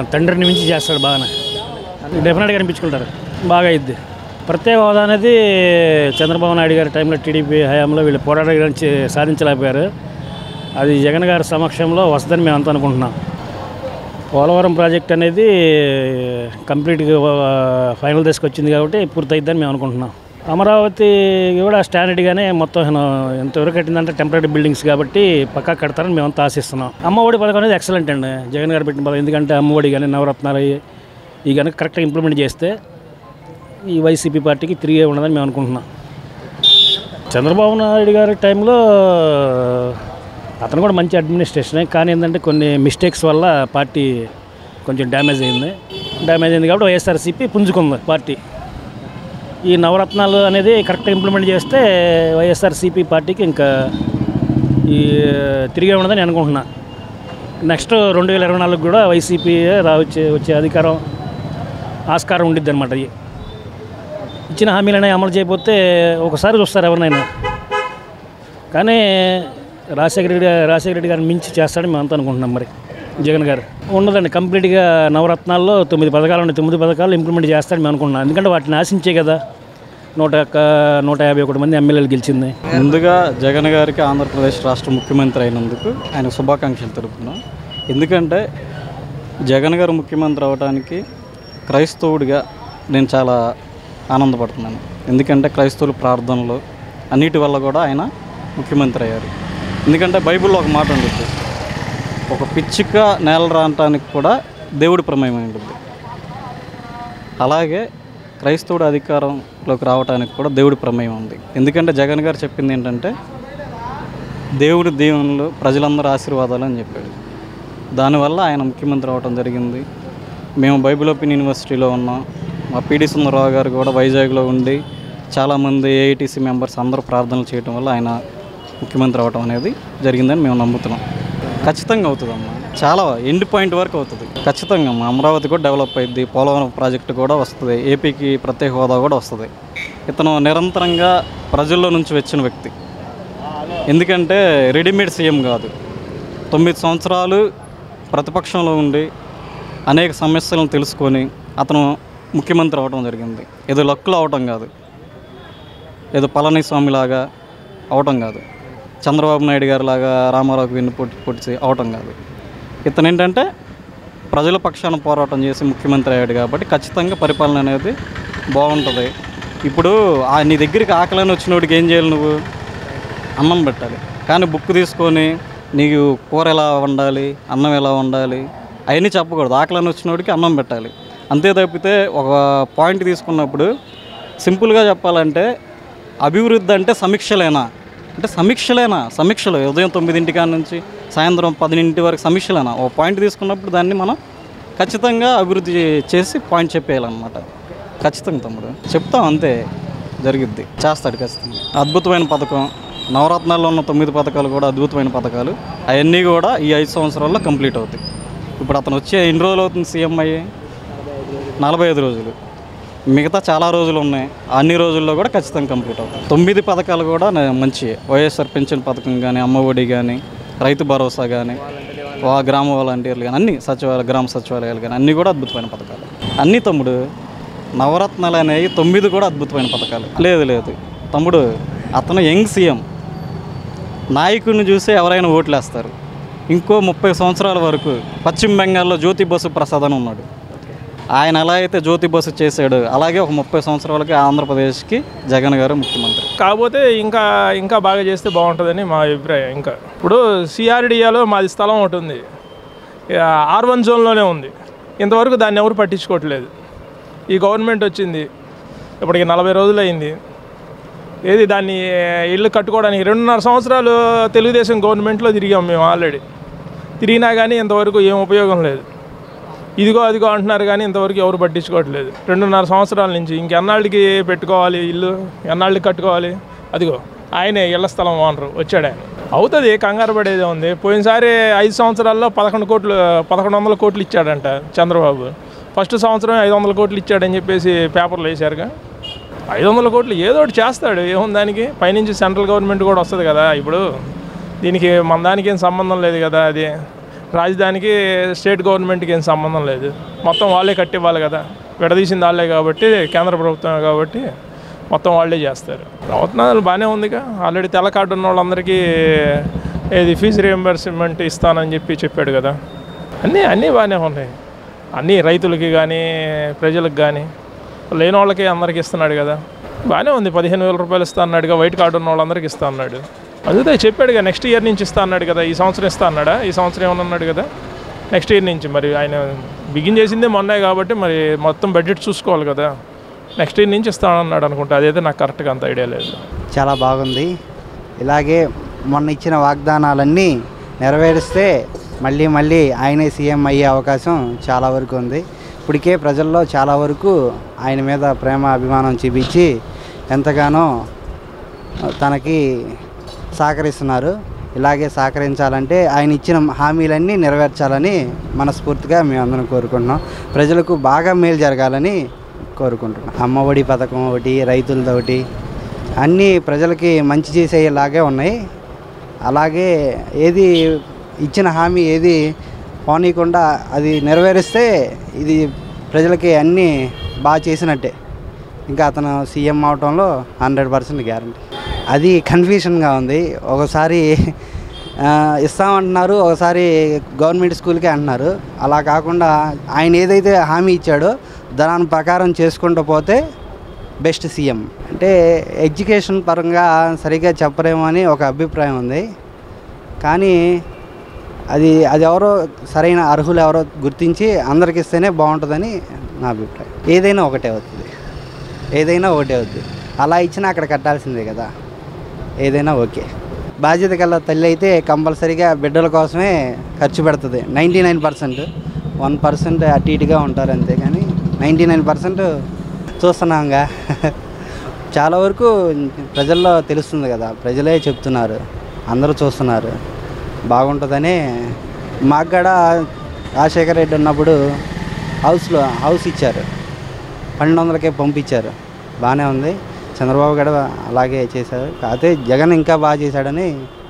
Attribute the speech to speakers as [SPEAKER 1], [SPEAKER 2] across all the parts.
[SPEAKER 1] తండ్రిని మించి చేస్తాడు బాగానే, డెఫినెట్గా అనిపించుకుంటారు, బాగా అయింది. ప్రత్యేక హోదా అనేది చంద్రబాబు నాయుడు గారి టైంలో టీడీపీ హయాంలో వీళ్ళు పోరాట గురించి సాధించలేకపోయారు. అది జగన్ గారి సమక్షంలో వస్తుందని మేము అంతా అనుకుంటున్నాం. పోలవరం ప్రాజెక్ట్ అనేది కంప్లీట్గా ఫైనల్ దశకు వచ్చింది కాబట్టి పూర్తయిద్దని మేము అనుకుంటున్నాం. అమరావతి కూడా స్టాండర్డ్గానే మొత్తం ఎంతవరకు కట్టిందంటే టెంపరీ బిల్డింగ్స్ కాబట్టి పక్కా కడతారని మేమంతా ఆశిస్తున్నాం. అమ్మఒడి పథకం అనేది ఎక్సలెంట్ అండి, జగన్ గారు పెట్టిన పథకం. ఎందుకంటే అమ్మఒడి కానీ నవరత్నాలు ఈ కనుక కరెక్ట్గా ఇంప్లిమెంట్ చేస్తే ఈ వైసీపీ పార్టీకి తిరిగే ఉండదని మేము అనుకుంటున్నాం. చంద్రబాబు నాయుడు గారి టైంలో అతను కూడా మంచి అడ్మినిస్ట్రేషనే, కానీ ఏంటంటే కొన్ని మిస్టేక్స్ వల్ల పార్టీ కొంచెం డ్యామేజ్ అయింది కాబట్టి వైఎస్ఆర్సీపీ పుంజుకుంది పార్టీ. ఈ నవరత్నాలు అనేది కరెక్ట్గా ఇంప్లిమెంట్ చేస్తే వైఎస్ఆర్సీపీ పార్టీకి ఇంకా ఈ తిరిగే ఉండదని అనుకుంటున్నా. నెక్స్ట్ 2024 కూడా వైసీపీ వచ్చే అధికారం ఆస్కారం ఉండిద్ది అనమాట. ఇచ్చిన హామీలనే అమలు చేయకపోతే ఒకసారి చూస్తారు ఎవరినైనా, కానీ రాజశేఖర రెడ్డి గారిని మించి చేస్తాడని మేము అంతా అనుకుంటున్నాం. మరి జగన్ గారు ఉండదండి, కంప్లీట్గా నవరత్నాల్లో 9 పథకాలు ఉన్నాయి, 9 పథకాలు ఇంప్లిమెంట్ చేస్తాడని మేము అనుకుంటున్నాం. ఎందుకంటే వాటిని ఆశించే కదా 151 మంది ఎమ్మెల్యేలు గెలిచింది.
[SPEAKER 2] ముందుగా జగన్ గారికి ఆంధ్రప్రదేశ్ రాష్ట్ర ముఖ్యమంత్రి అయినందుకు ఆయన శుభాకాంక్షలు తెలుపుతున్నాం. ఎందుకంటే జగన్ గారు ముఖ్యమంత్రి అవ్వడానికి క్రైస్తవుడిగా నేను చాలా ఆనందపడుతున్నాను. ఎందుకంటే క్రైస్తవుల ప్రార్థనలు అన్నిటి వల్ల కూడా ఆయన ముఖ్యమంత్రి అయ్యారు. ఎందుకంటే బైబిల్లో ఒక మాట ఉంటుంది, ఒక పిచ్చుక నేల రావటానికి కూడా దేవుడి ప్రమేయం ఉంటుంది. అలాగే క్రైస్తవుడు అధికారంలోకి రావడానికి కూడా దేవుడి ప్రమేయం ఉంది. ఎందుకంటే జగన్ గారు చెప్పింది ఏంటంటే దేవుడి దీవెనలు ప్రజలందరూ ఆశీర్వాదాలు అని చెప్పాడు. దానివల్ల ఆయన ముఖ్యమంత్రి అవ్వటం జరిగింది. మేము బైబిల్ ఓపెన్ యూనివర్సిటీలో ఉన్నాం. మా పీడి సుందరరావు గారు కూడా వైజాగ్లో ఉండి చాలామంది ఏఐటీసీ మెంబర్స్ అందరూ ప్రార్థనలు చేయడం వల్ల ఆయన ముఖ్యమంత్రి అవ్వటం అనేది జరిగిందని మేము నమ్ముతున్నాం. ఖచ్చితంగా అవుతుందమ్మా, చాలా ఎండ్ పాయింట్ వరకు అవుతుంది ఖచ్చితంగా. అమరావతి కూడా డెవలప్ అయింది, పోలవరం ప్రాజెక్టు కూడా వస్తుంది, ఏపీకి ప్రత్యేక హోదా కూడా వస్తుంది. ఇతను నిరంతరంగా ప్రజల్లో నుంచి వచ్చిన వ్యక్తి. ఎందుకంటే రెడీమేడ్ సీఎం కాదు, 9 సంవత్సరాలు ప్రతిపక్షంలో ఉండి అనేక సమస్యలను తెలుసుకొని అతను ముఖ్యమంత్రి అవ్వడం జరిగింది. ఏదో లక్కులో అవటం కాదు, ఏదో పళనిస్వామిలాగా అవటం కాదు, చంద్రబాబు నాయుడు గారి లాగా రామారావుకి వెన్ను పొడిచి అవటం కాదు. ఇతను ఏంటంటే ప్రజల పక్షాన పోరాటం చేసి ముఖ్యమంత్రి అయ్యాడు కాబట్టి ఖచ్చితంగా పరిపాలన అనేది బాగుంటుంది. ఇప్పుడు నీ దగ్గరికి ఆకలిని వచ్చినోడికి ఏం చేయాలి, నువ్వు అన్నం పెట్టాలి. కానీ బుక్ తీసుకొని నీకు కూర ఎలా వండాలి, అన్నం ఎలా వండాలి అవన్నీ చెప్పకూడదు. ఆకలిని వచ్చినోడికి అన్నం పెట్టాలి అంతే. తప్పితే ఒక పాయింట్ తీసుకున్నప్పుడు సింపుల్గా చెప్పాలంటే అభివృద్ధి అంటే సమీక్షలేనా అంటే సమీక్షలు ఉదయం 9 నుంచి సాయంత్రం 10 వరకు సమీక్షలేనా? ఒక పాయింట్ తీసుకున్నప్పుడు దాన్ని మనం ఖచ్చితంగా అభివృద్ధి చేసి పాయింట్ చెప్పేయాలన్నమాట. ఖచ్చితంగా తమ్ముడు చెప్తాం, అంతే జరిగిద్ది, చేస్తాడు ఖచ్చితంగా. అద్భుతమైన పథకం, నవరత్నాల్లో ఉన్న 9 పథకాలు కూడా అద్భుతమైన పథకాలు. అవన్నీ కూడా ఈ 5 సంవత్సరాల్లో కంప్లీట్ అవుతాయి. ఇప్పుడు అతను వచ్చే ఎన్ని రోజులు అవుతుంది సీఎం అయ్యి? 45 రోజులు. మిగతా చాలా రోజులు ఉన్నాయి, అన్ని రోజుల్లో కూడా ఖచ్చితంగా కంప్లీట్ అవుతాయి. 9 పథకాలు కూడా మంచి, వైఎస్ఆర్ పెన్షన్ పథకం కానీ, అమ్మఒడి కానీ, రైతు భరోసా కానీ, గ్రామ వాలంటీర్లు కానీ, అన్ని గ్రామ సచివాలయాలు కానీ అన్నీ కూడా అద్భుతమైన పథకాలు. అన్నీ తమ్ముడు, నవరత్నాలు అనేవి 9 కూడా అద్భుతమైన పథకాలు. లేదు తమ్ముడు, అతను యంగ్ సీఎం, నాయకుడిని చూసి ఎవరైనా ఓట్లు వేస్తారు. ఇంకో 30 సంవత్సరాల వరకు పశ్చిమ బెంగాల్లో జ్యోతి బసు ప్రసాద్ అని ఉన్నాడు. ఆయన ఎలా అయితే జ్యోతి బస్సు చేశాడు అలాగే ఒక 30 సంవత్సరాలకి ఆంధ్రప్రదేశ్కి జగన్ గారు ముఖ్యమంత్రి.
[SPEAKER 3] కాకపోతే ఇంకా బాగా చేస్తే బాగుంటుందని మా అభిప్రాయం. ఇంకా ఇప్పుడు సిఆర్డిఏలో మాది స్థలం ఒకటి ఉంది, R1 జోన్లోనే ఉంది. ఇంతవరకు దాన్ని ఎవరు పట్టించుకోవట్లేదు. ఈ గవర్నమెంట్ వచ్చింది ఇప్పటికి 40 రోజులు అయింది. ఏది దాన్ని ఇల్లు కట్టుకోవడానికి 2.5 సంవత్సరాలు తెలుగుదేశం గవర్నమెంట్లో తిరిగాం మేము. ఆల్రెడీ తిరిగినా కానీ ఇంతవరకు ఏం ఉపయోగం లేదు. ఇదిగో అదిగో అంటున్నారు కానీ ఇంతవరకు ఎవరు పట్టించుకోవట్లేదు. 2.5 సంవత్సరాల నుంచి ఇంకెన్నాళ్ళకి పెట్టుకోవాలి ఇల్లు, ఎన్నాళ్ళకి కట్టుకోవాలి? అదిగో ఆయనే ఇళ్ల స్థలం ఓనరు వచ్చాడు. ఆయన అవుతుంది, కంగారు పడేదే ఉంది. పోయినసారి 5 సంవత్సరాల్లో 1100 కోట్లు ఇచ్చాడంట చంద్రబాబు. ఫస్ట్ సంవత్సరం 500 కోట్లు ఇచ్చాడని చెప్పేసి పేపర్లు వేశారుగా. 500 కోట్లు ఏదో ఒకటి చేస్తాడు, ఏముంది దానికి. పైనుంచి సెంట్రల్ గవర్నమెంట్ కూడా వస్తుంది కదా. ఇప్పుడు దీనికి మన దానికి ఏం సంబంధం లేదు కదా. అది రాజధానికి స్టేట్ గవర్నమెంట్కి ఏం సంబంధం లేదు, మొత్తం వాళ్ళే కట్టివ్వాలి కదా, విడదీసింది వాళ్ళే కాబట్టి, కేంద్ర ప్రభుత్వం కాబట్టి మొత్తం వాళ్ళే చేస్తారు. ప్రవర్తనాలు బాగానే ఉందిగా, ఆల్రెడీ తెల్ల కార్డు ఉన్న వాళ్ళందరికీ ఏది ఫీజు రియంబర్స్మెంట్ ఇస్తానని చెప్పాడు కదా. అన్నీ బాగానే ఉన్నాయి, అన్నీ రైతులకి కానీ ప్రజలకు కానీ, లేని వాళ్ళకి అందరికీ ఇస్తున్నాడు కదా, బాగానే ఉంది. 15,000 రూపాయలు ఇస్తా అన్నాడుగా, వైట్ కార్డు ఉన్న వాళ్ళందరికీ ఇస్తా అన్నాడు. అదే చెప్పాడుగా, నెక్స్ట్ ఇయర్ నుంచి ఇస్తా అన్నాడు కదా, ఈ సంవత్సరం ఇస్తా అన్నాడా, ఈ సంవత్సరం ఏమన్నా అన్నాడు కదా, నెక్స్ట్ ఇయర్ నుంచి. మరి ఆయన బిగిన్ చేసిందే మొన్నే కాబట్టి మరి మొత్తం బడ్జెట్ చూసుకోవాలి కదా, నెక్స్ట్ ఇయర్ నుంచి ఇస్తానన్నాడు అనుకుంటా. అదైతే నాకు కరెక్ట్గా అంత ఐడియా లేదు.
[SPEAKER 4] చాలా బాగుంది. ఇలాగే మొన్న ఇచ్చిన వాగ్దానాలన్నీ నెరవేరిస్తే మళ్ళీ ఆయనే సీఎం అయ్యే అవకాశం చాలా వరకు ఉంది. ఇప్పటికే ప్రజల్లో చాలా వరకు ఆయన మీద ప్రేమ అభిమానం చూపించి ఎంతగానో తనకి సహకరిస్తున్నారు. ఇలాగే సహకరించాలంటే ఆయన ఇచ్చిన హామీలన్నీ నెరవేర్చాలని మనస్ఫూర్తిగా మేమందరం కోరుకుంటున్నాం. ప్రజలకు బాగా మేలు జరగాలని కోరుకుంటున్నాం. అమ్మఒడి పథకం ఒకటి, రైతులది ఒకటి, అన్నీ ప్రజలకి మంచి చేసేలాగే ఉన్నాయి. అలాగే ఏది ఇచ్చిన హామీ ఏది పోనీయకుండా అది నెరవేరిస్తే ఇది ప్రజలకి అన్నీ బాగా చేసినట్టే. ఇంకా అతను సీఎం అవటంలో 100% గ్యారంటీ. అది కన్ఫ్యూషన్గా ఉంది. ఒకసారి ఇస్తామంటున్నారు, ఒకసారి గవర్నమెంట్ స్కూల్కే అంటున్నారు. అలా కాకుండా ఆయన ఏదైతే హామీ ఇచ్చాడో దాని ప్రకారం చేసుకుంటూ పోతే బెస్ట్ సీఎం. అంటే ఎడ్యుకేషన్ పరంగా సరిగ్గా చెప్పరేమో అని ఒక అభిప్రాయం ఉంది. కానీ అది ఎవరో సరైన అర్హులు ఎవరో గుర్తించి అందరికి ఇస్తేనే బాగుంటుందని నా అభిప్రాయం. ఏదైనా ఒకటే అవుతుంది. అలా ఇచ్చినా అక్కడ కట్టాల్సిందే కదా, ఏదైనా ఓకే. బాధ్యత గల తల్లి అయితే కంపల్సరీగా బిడ్డల కోసమే ఖర్చు పెడుతుంది. 99%, 1% అటు ఇటుగా ఉంటారు అంతే, కానీ 99% చూస్తున్నాంగా. చాలా వరకు ప్రజల్లో తెలుస్తుంది కదా, ప్రజలే చెప్తున్నారు, అందరూ చూస్తున్నారు. బాగుంటుందని మాకు కూడా రాజశేఖర రెడ్డి ఉన్నప్పుడు హౌస్ ఇచ్చారు, 1200కే పంపించారు, బాగానే ఉంది. చంద్రబాబు కూడా అలాగే చేశారు, కాకపోతే జగన్ ఇంకా బాగా చేశాడని.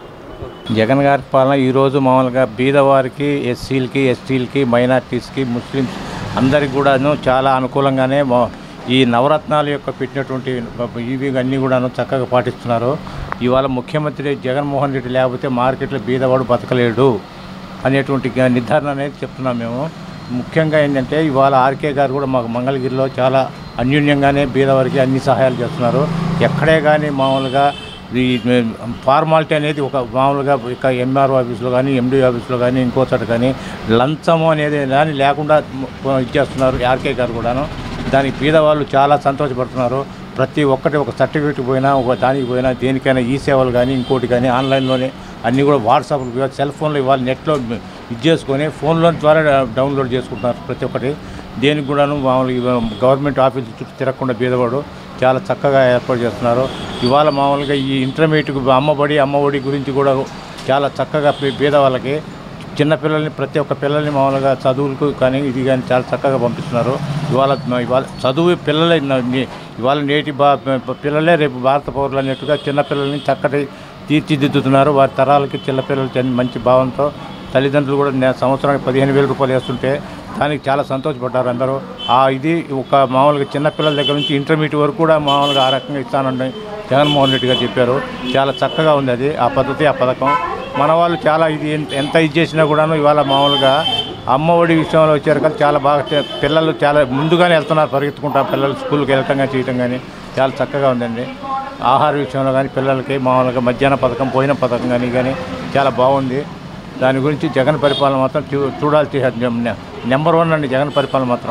[SPEAKER 5] జగన్ గారి పాలన ఈరోజు మామూలుగా బీదవారికి, ఎస్సీలకి, ఎస్టీలకి, మైనార్టీస్కి, ముస్లిమ్స్ అందరికి కూడాను చాలా అనుకూలంగానే ఈ నవరత్నాలు యొక్క పెట్టినటువంటి ఇవి అన్నీ కూడాను చక్కగా పాటిస్తున్నారు. ఇవాళ ముఖ్యమంత్రి జగన్మోహన్ రెడ్డి లేకపోతే మార్కెట్లో బీదవాడు బతకలేడు అనేటువంటి నిర్ధారణ అనేది చెప్తున్నాం మేము. ముఖ్యంగా ఏంటంటే ఇవాళ ఆర్కే గారు కూడా మాకు మంగళగిరిలో చాలా అన్యూన్యంగానే బీదవారికి అన్ని సహాయాలు చేస్తున్నారు. ఎక్కడే కానీ మామూలుగా ఈ ఫార్మాలిటీ అనేది ఒక మామూలుగా ఇక ఎంఆర్ఓ ఆఫీస్లో కానీ, ఎండి ఆఫీస్లో కానీ, ఇంకో చోట కానీ లంచము అనేది కానీ లేకుండా ఇచ్చేస్తున్నారు ఆర్కే గారు కూడాను. దానికి పేదవాళ్ళు చాలా సంతోషపడుతున్నారు. ప్రతి ఒక్కటి ఒక సర్టిఫికేట్ పోయినా, ఒక దానికి పోయినా, దేనికైనా ఈ సేవలు కానీ ఇంకోటి కానీ ఆన్లైన్లోనే అన్నీ కూడా వాట్సాప్లో, సెల్ ఫోన్లో ఇవాళ నెట్లో ఇది చేసుకొని ఫోన్లో ద్వారా డౌన్లోడ్ చేసుకుంటున్నారు ప్రతి ఒక్కటి. దేనికి కూడాను మామూలుగా గవర్నమెంట్ ఆఫీసు చుట్టూ తిరగకుండా బీదవాడు చాలా చక్కగా ఏర్పాటు చేస్తున్నారు. ఇవాళ మామూలుగా ఈ ఇంటర్మీడియట్ అమ్మఒడి గురించి కూడా చాలా చక్కగా బీదవాళ్ళకి చిన్నపిల్లల్ని ప్రతి ఒక్క పిల్లల్ని మామూలుగా చదువులకు కానీ ఇది కానీ చాలా చక్కగా పంపిస్తున్నారు. ఇవాళ చదువు పిల్లలే ఇవాళ నేటి పిల్లలే రేపు భారత పౌరులు అన్నట్టుగా చిన్నపిల్లల్ని చక్కటి తీర్చిదిద్దుతున్నారు. వారి తరాలకి చిన్నపిల్లలు మంచి భావంతో తల్లిదండ్రులు కూడా సంవత్సరానికి 15,000 రూపాయలు వేస్తుంటే దానికి చాలా సంతోషపడ్డారు అందరూ. ఇది ఒక మామూలుగా చిన్నపిల్లల దగ్గర నుంచి ఇంటర్మీడియట్ వరకు కూడా మామూలుగా ఆ రకంగా ఇస్తానని జగన్మోహన్ రెడ్డి గారు చెప్పారు. చాలా చక్కగా ఉంది అది, ఆ పద్ధతి, ఆ పథకం. మన వాళ్ళు చాలా ఎంత ఇది చేసినా కూడాను ఇవాళ మామూలుగా అమ్మఒడి విషయంలో వచ్చారు కదా, చాలా బాగా పిల్లలు చాలా ముందుగానే వెళ్తున్నారు, పరిగెత్తుకుంటారు పిల్లలు స్కూల్కి వెళ్ళటం కానీ చేయటం కానీ చాలా చక్కగా ఉందండి. ఆహార విషయంలో కానీ పిల్లలకి మామూలుగా మధ్యాహ్న పథకం, భోజన పథకం కానీ చాలా బాగుంది. దాని గురించి జగన్ పరిపాలన మాత్రం చూడాల్సి నెంబర్ 1 అండి జగన్ పరిపాలన మాత్రం.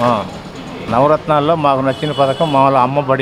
[SPEAKER 5] నవరత్నాల్లో మాకు నచ్చిన పథకం మామూలు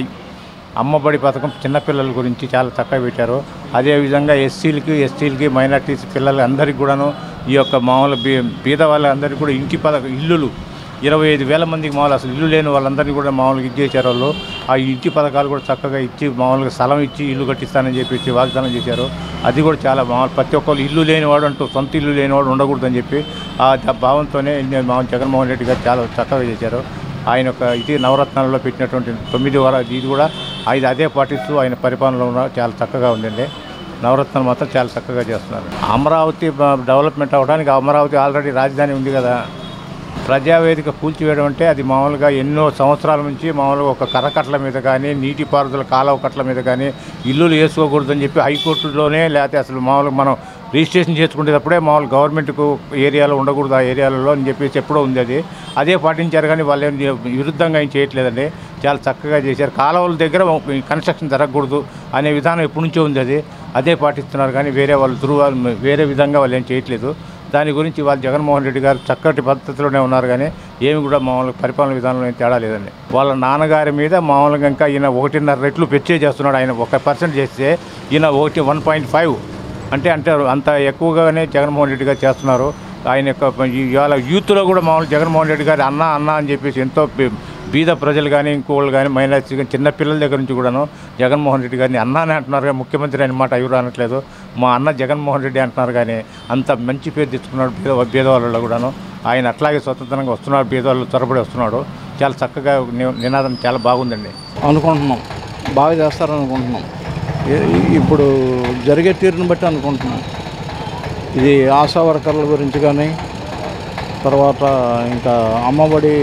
[SPEAKER 5] అమ్మబడి పథకం చిన్నపిల్లల గురించి చాలా చక్కగా పెట్టారు. అదేవిధంగా ఎస్టీలకి మైనార్టీస్ పిల్లలు అందరికీ కూడాను ఈ యొక్క మామూలు బీద వాళ్ళందరికీ కూడా ఇంటి ఇల్లులు 25,000 మందికి మామూలు అసలు ఇల్లు లేని వాళ్ళందరినీ కూడా మామూలుగా ఇచ్చేసారు వాళ్ళు. ఆ ఇంటి పథకాలు కూడా చక్కగా ఇచ్చి మామూలుగా స్థలం ఇచ్చి ఇల్లు కట్టిస్తానని చెప్పి వాగ్దానం చేశారు. అది కూడా చాలా మామూలు ప్రతి ఒక్కరు ఇల్లు లేనివాడు అంటూ సొంత ఇల్లు లేనివాడు ఉండకూడదని చెప్పి ఆ భావంతోనే జగన్మోహన్ రెడ్డి గారు చాలా చక్కగా చేశారు. ఆయన యొక్క ఇది నవరత్నాలలో పెట్టినటువంటి 9 వారాలు ఇది కూడా అదే పాటిస్తూ ఆయన పరిపాలనలో చాలా చక్కగా ఉందండి. నవరత్నాలు మాత్రం చాలా చక్కగా చేస్తున్నారు. అమరావతి డెవలప్మెంట్ అవ్వడానికి అమరావతి ఆల్రెడీ రాజధాని ఉంది కదా. ప్రజావేదిక కూల్చివేయడం అంటే అది మామూలుగా ఎన్నో సంవత్సరాల నుంచి మామూలుగా ఒక కర్రకట్ల మీద కానీ నీటిపారుదల కాలువ కట్ల మీద కానీ ఇల్లులు వేసుకోకూడదని చెప్పి హైకోర్టులోనే లేకపోతే అసలు మామూలుగా మనం రిజిస్ట్రేషన్ చేసుకునేటప్పుడే మామూలు గవర్నమెంట్కు ఏరియాలో ఉండకూడదు ఆ ఏరియాలలో అని చెప్పేసి ఎప్పుడో ఉంది. అదే పాటించారు కానీ వాళ్ళు ఏం విరుద్ధంగా ఏం చేయట్లేదండి. చాలా చక్కగా చేశారు. కాలువల దగ్గర కన్స్ట్రక్షన్ జరగకూడదు అనే విధానం ఎప్పటి నుంచో ఉంది. అదే పాటిస్తున్నారు కానీ వేరే వాళ్ళు వేరే విధంగా వాళ్ళు ఏం చేయట్లేదు. దాని గురించి వాళ్ళు జగన్మోహన్ రెడ్డి గారు చక్కటి పద్ధతిలోనే ఉన్నారు కానీ ఏమి కూడా మామూలుగా పరిపాలన విధానంలో ఏం తేడా లేదండి. వాళ్ళ నాన్నగారి మీద మామూలుగా ఇంకా ఈయన 1.5 రెట్లు పెంచే చేస్తున్నాడు. ఆయన 1% చేస్తే ఈయన 1.5 అంటే అంత ఎక్కువగానే జగన్మోహన్ రెడ్డి గారు చేస్తున్నారు. ఆయన యొక్క ఇవాళ యూత్లో కూడా మామూలు జగన్మోహన్ రెడ్డి గారు అన్న అని చెప్పేసి ఎంతో బీద ప్రజలు కానీ ఇంకోళ్ళు కానీ మైనారిటీస్ కానీ చిన్న పిల్లల దగ్గర నుంచి కూడాను జగన్మోహన్ రెడ్డి గారిని అన్నానే అంటున్నారు కానీ ముఖ్యమంత్రి అనే మాట ఎవరు అనట్లేదు. మా అన్న జగన్మోహన్ రెడ్డి అంటున్నారు కానీ అంత మంచి పేరు తెచ్చుకున్నాడు బీదవాళ్ళలో కూడాను. ఆయన అట్లాగే స్వతంత్రంగా వస్తున్నాడు, బీదవాళ్ళు త్వరపడి వస్తున్నాడు. చాలా చక్కగా నినాదం చాలా బాగుందండి.
[SPEAKER 6] అనుకుంటున్నాం బాగా చేస్తారనుకుంటున్నాం. ఇప్పుడు జరిగే తీరుని బట్టి అనుకుంటున్నాం. ఇది ఆశా వర్కర్ల గురించి కానీ తర్వాత ఇంకా అమ్మఒడి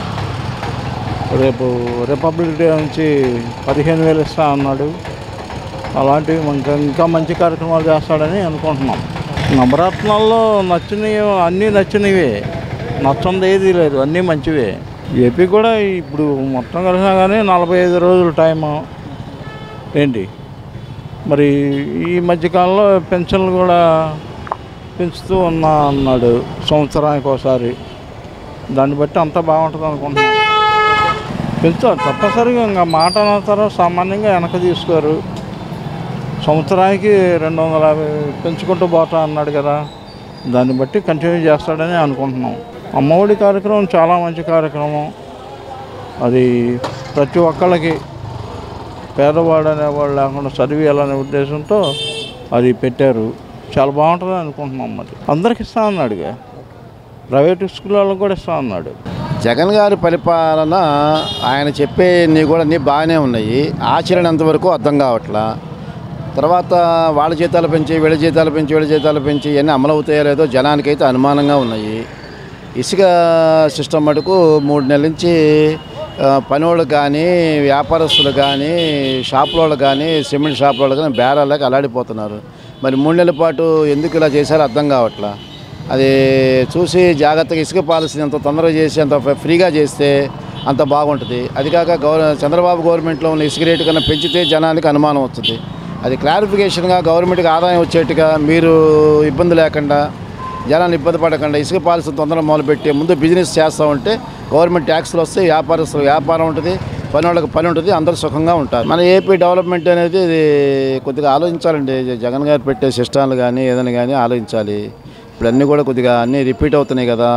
[SPEAKER 6] రేపు రిపబ్లిక్ డే నుంచి 15,000 ఇస్తా అన్నాడు. అలాంటివి ఇంకా మంచి కార్యక్రమాలు చేస్తాడని అనుకుంటున్నాం. నవరత్నాల్లో నచ్చినవి అన్నీ నచ్చినవే, నచ్చంది ఏది లేదు, అన్నీ మంచివే. ఏపీ కూడా ఇప్పుడు మొత్తం కలిసినా కానీ 45 రోజులు టైము ఏంటి. మరి ఈ మధ్యకాలంలో పెన్షన్లు కూడా పెంచుతూ అన్నాడు సంవత్సరానికి ఒకసారి. దాన్ని బట్టి అంతా బాగుంటుంది అనుకుంటున్నాను. పెంచారు తప్పనిసరిగా, ఇంకా మాట అనంతరం సామాన్యంగా వెనక తీసుకోరు. సంవత్సరానికి 250 పెంచుకుంటూ పోతా అన్నాడు కదా, దాన్ని బట్టి కంటిన్యూ చేస్తాడని అనుకుంటున్నాం. అమ్మఒడి కార్యక్రమం చాలా మంచి కార్యక్రమం. అది ప్రతి ఒక్కళ్ళకి పేదవాడు అనేవాడు లేకుండా చదివేయాలనే ఉద్దేశంతో అది పెట్టారు. చాలా బాగుంటుంది అనుకుంటున్నాం. మరి అందరికి ఇస్తా అన్నాడుగా, ప్రైవేట్ స్కూల్ వాళ్ళకి కూడా ఇస్తా అన్నాడు.
[SPEAKER 7] జగన్ గారి పరిపాలన ఆయన చెప్పేవి కూడా అన్నీ బాగానే ఉన్నాయి. ఆచరణ ఎంతవరకు అర్థం కావట్లా. తర్వాత వాళ్ళ జీతాలు పెంచి వీళ్ళ జీతాలు పెంచి ఇవన్నీ అమలవుతాయో లేదో జనానికైతే అనుమానంగా ఉన్నాయి. ఇసుక సిస్టమ్ మటుకు 3 నెలల నుంచి పనివాళ్ళు కానీ వ్యాపారస్తులు కానీ షాపుల కానీ సిమెంట్ షాపుల కానీ బేరాలకు అలాడిపోతున్నారు. మరి 3 నెలల పాటు ఎందుకు ఇలా చేశారో అర్థం కావట్లా. అది చూసి జాగ్రత్తగా ఇసుక పాలసీని అంత తొందరగా చేసి అంత ఫ్రీగా చేస్తే అంత బాగుంటుంది. అది కాక చంద్రబాబు గవర్నమెంట్లో ఉన్న ఇసుక రేటు కన్నా పెంచితే జనానికి అనుమానం వస్తుంది. అది క్లారిఫికేషన్గా గవర్నమెంట్కి ఆదాయం వచ్చేట్టుగా మీరు ఇబ్బంది లేకుండా జనాన్ని ఇబ్బంది పడకుండా ఇసుక పాలసీ తొందరగా మొదలుపెట్టి ముందు బిజినెస్ చేస్తూ ఉంటే గవర్నమెంట్ ట్యాక్స్లు వస్తే వ్యాపారస్తులు వ్యాపారం ఉంటుంది, పని వాళ్ళకి పని ఉంటుంది, అందరూ సుఖంగా ఉంటారు. మన ఏపీ డెవలప్మెంట్ అనేది ఇది కొద్దిగా ఆలోచించాలండి. జగన్ గారు పెట్టే సిస్టాలు కానీ ఏదైనా కానీ ఆలోచించాలి. ఇప్పుడు అన్నీ కూడా కొద్దిగా అన్నీ రిపీట్ అవుతున్నాయి కదా,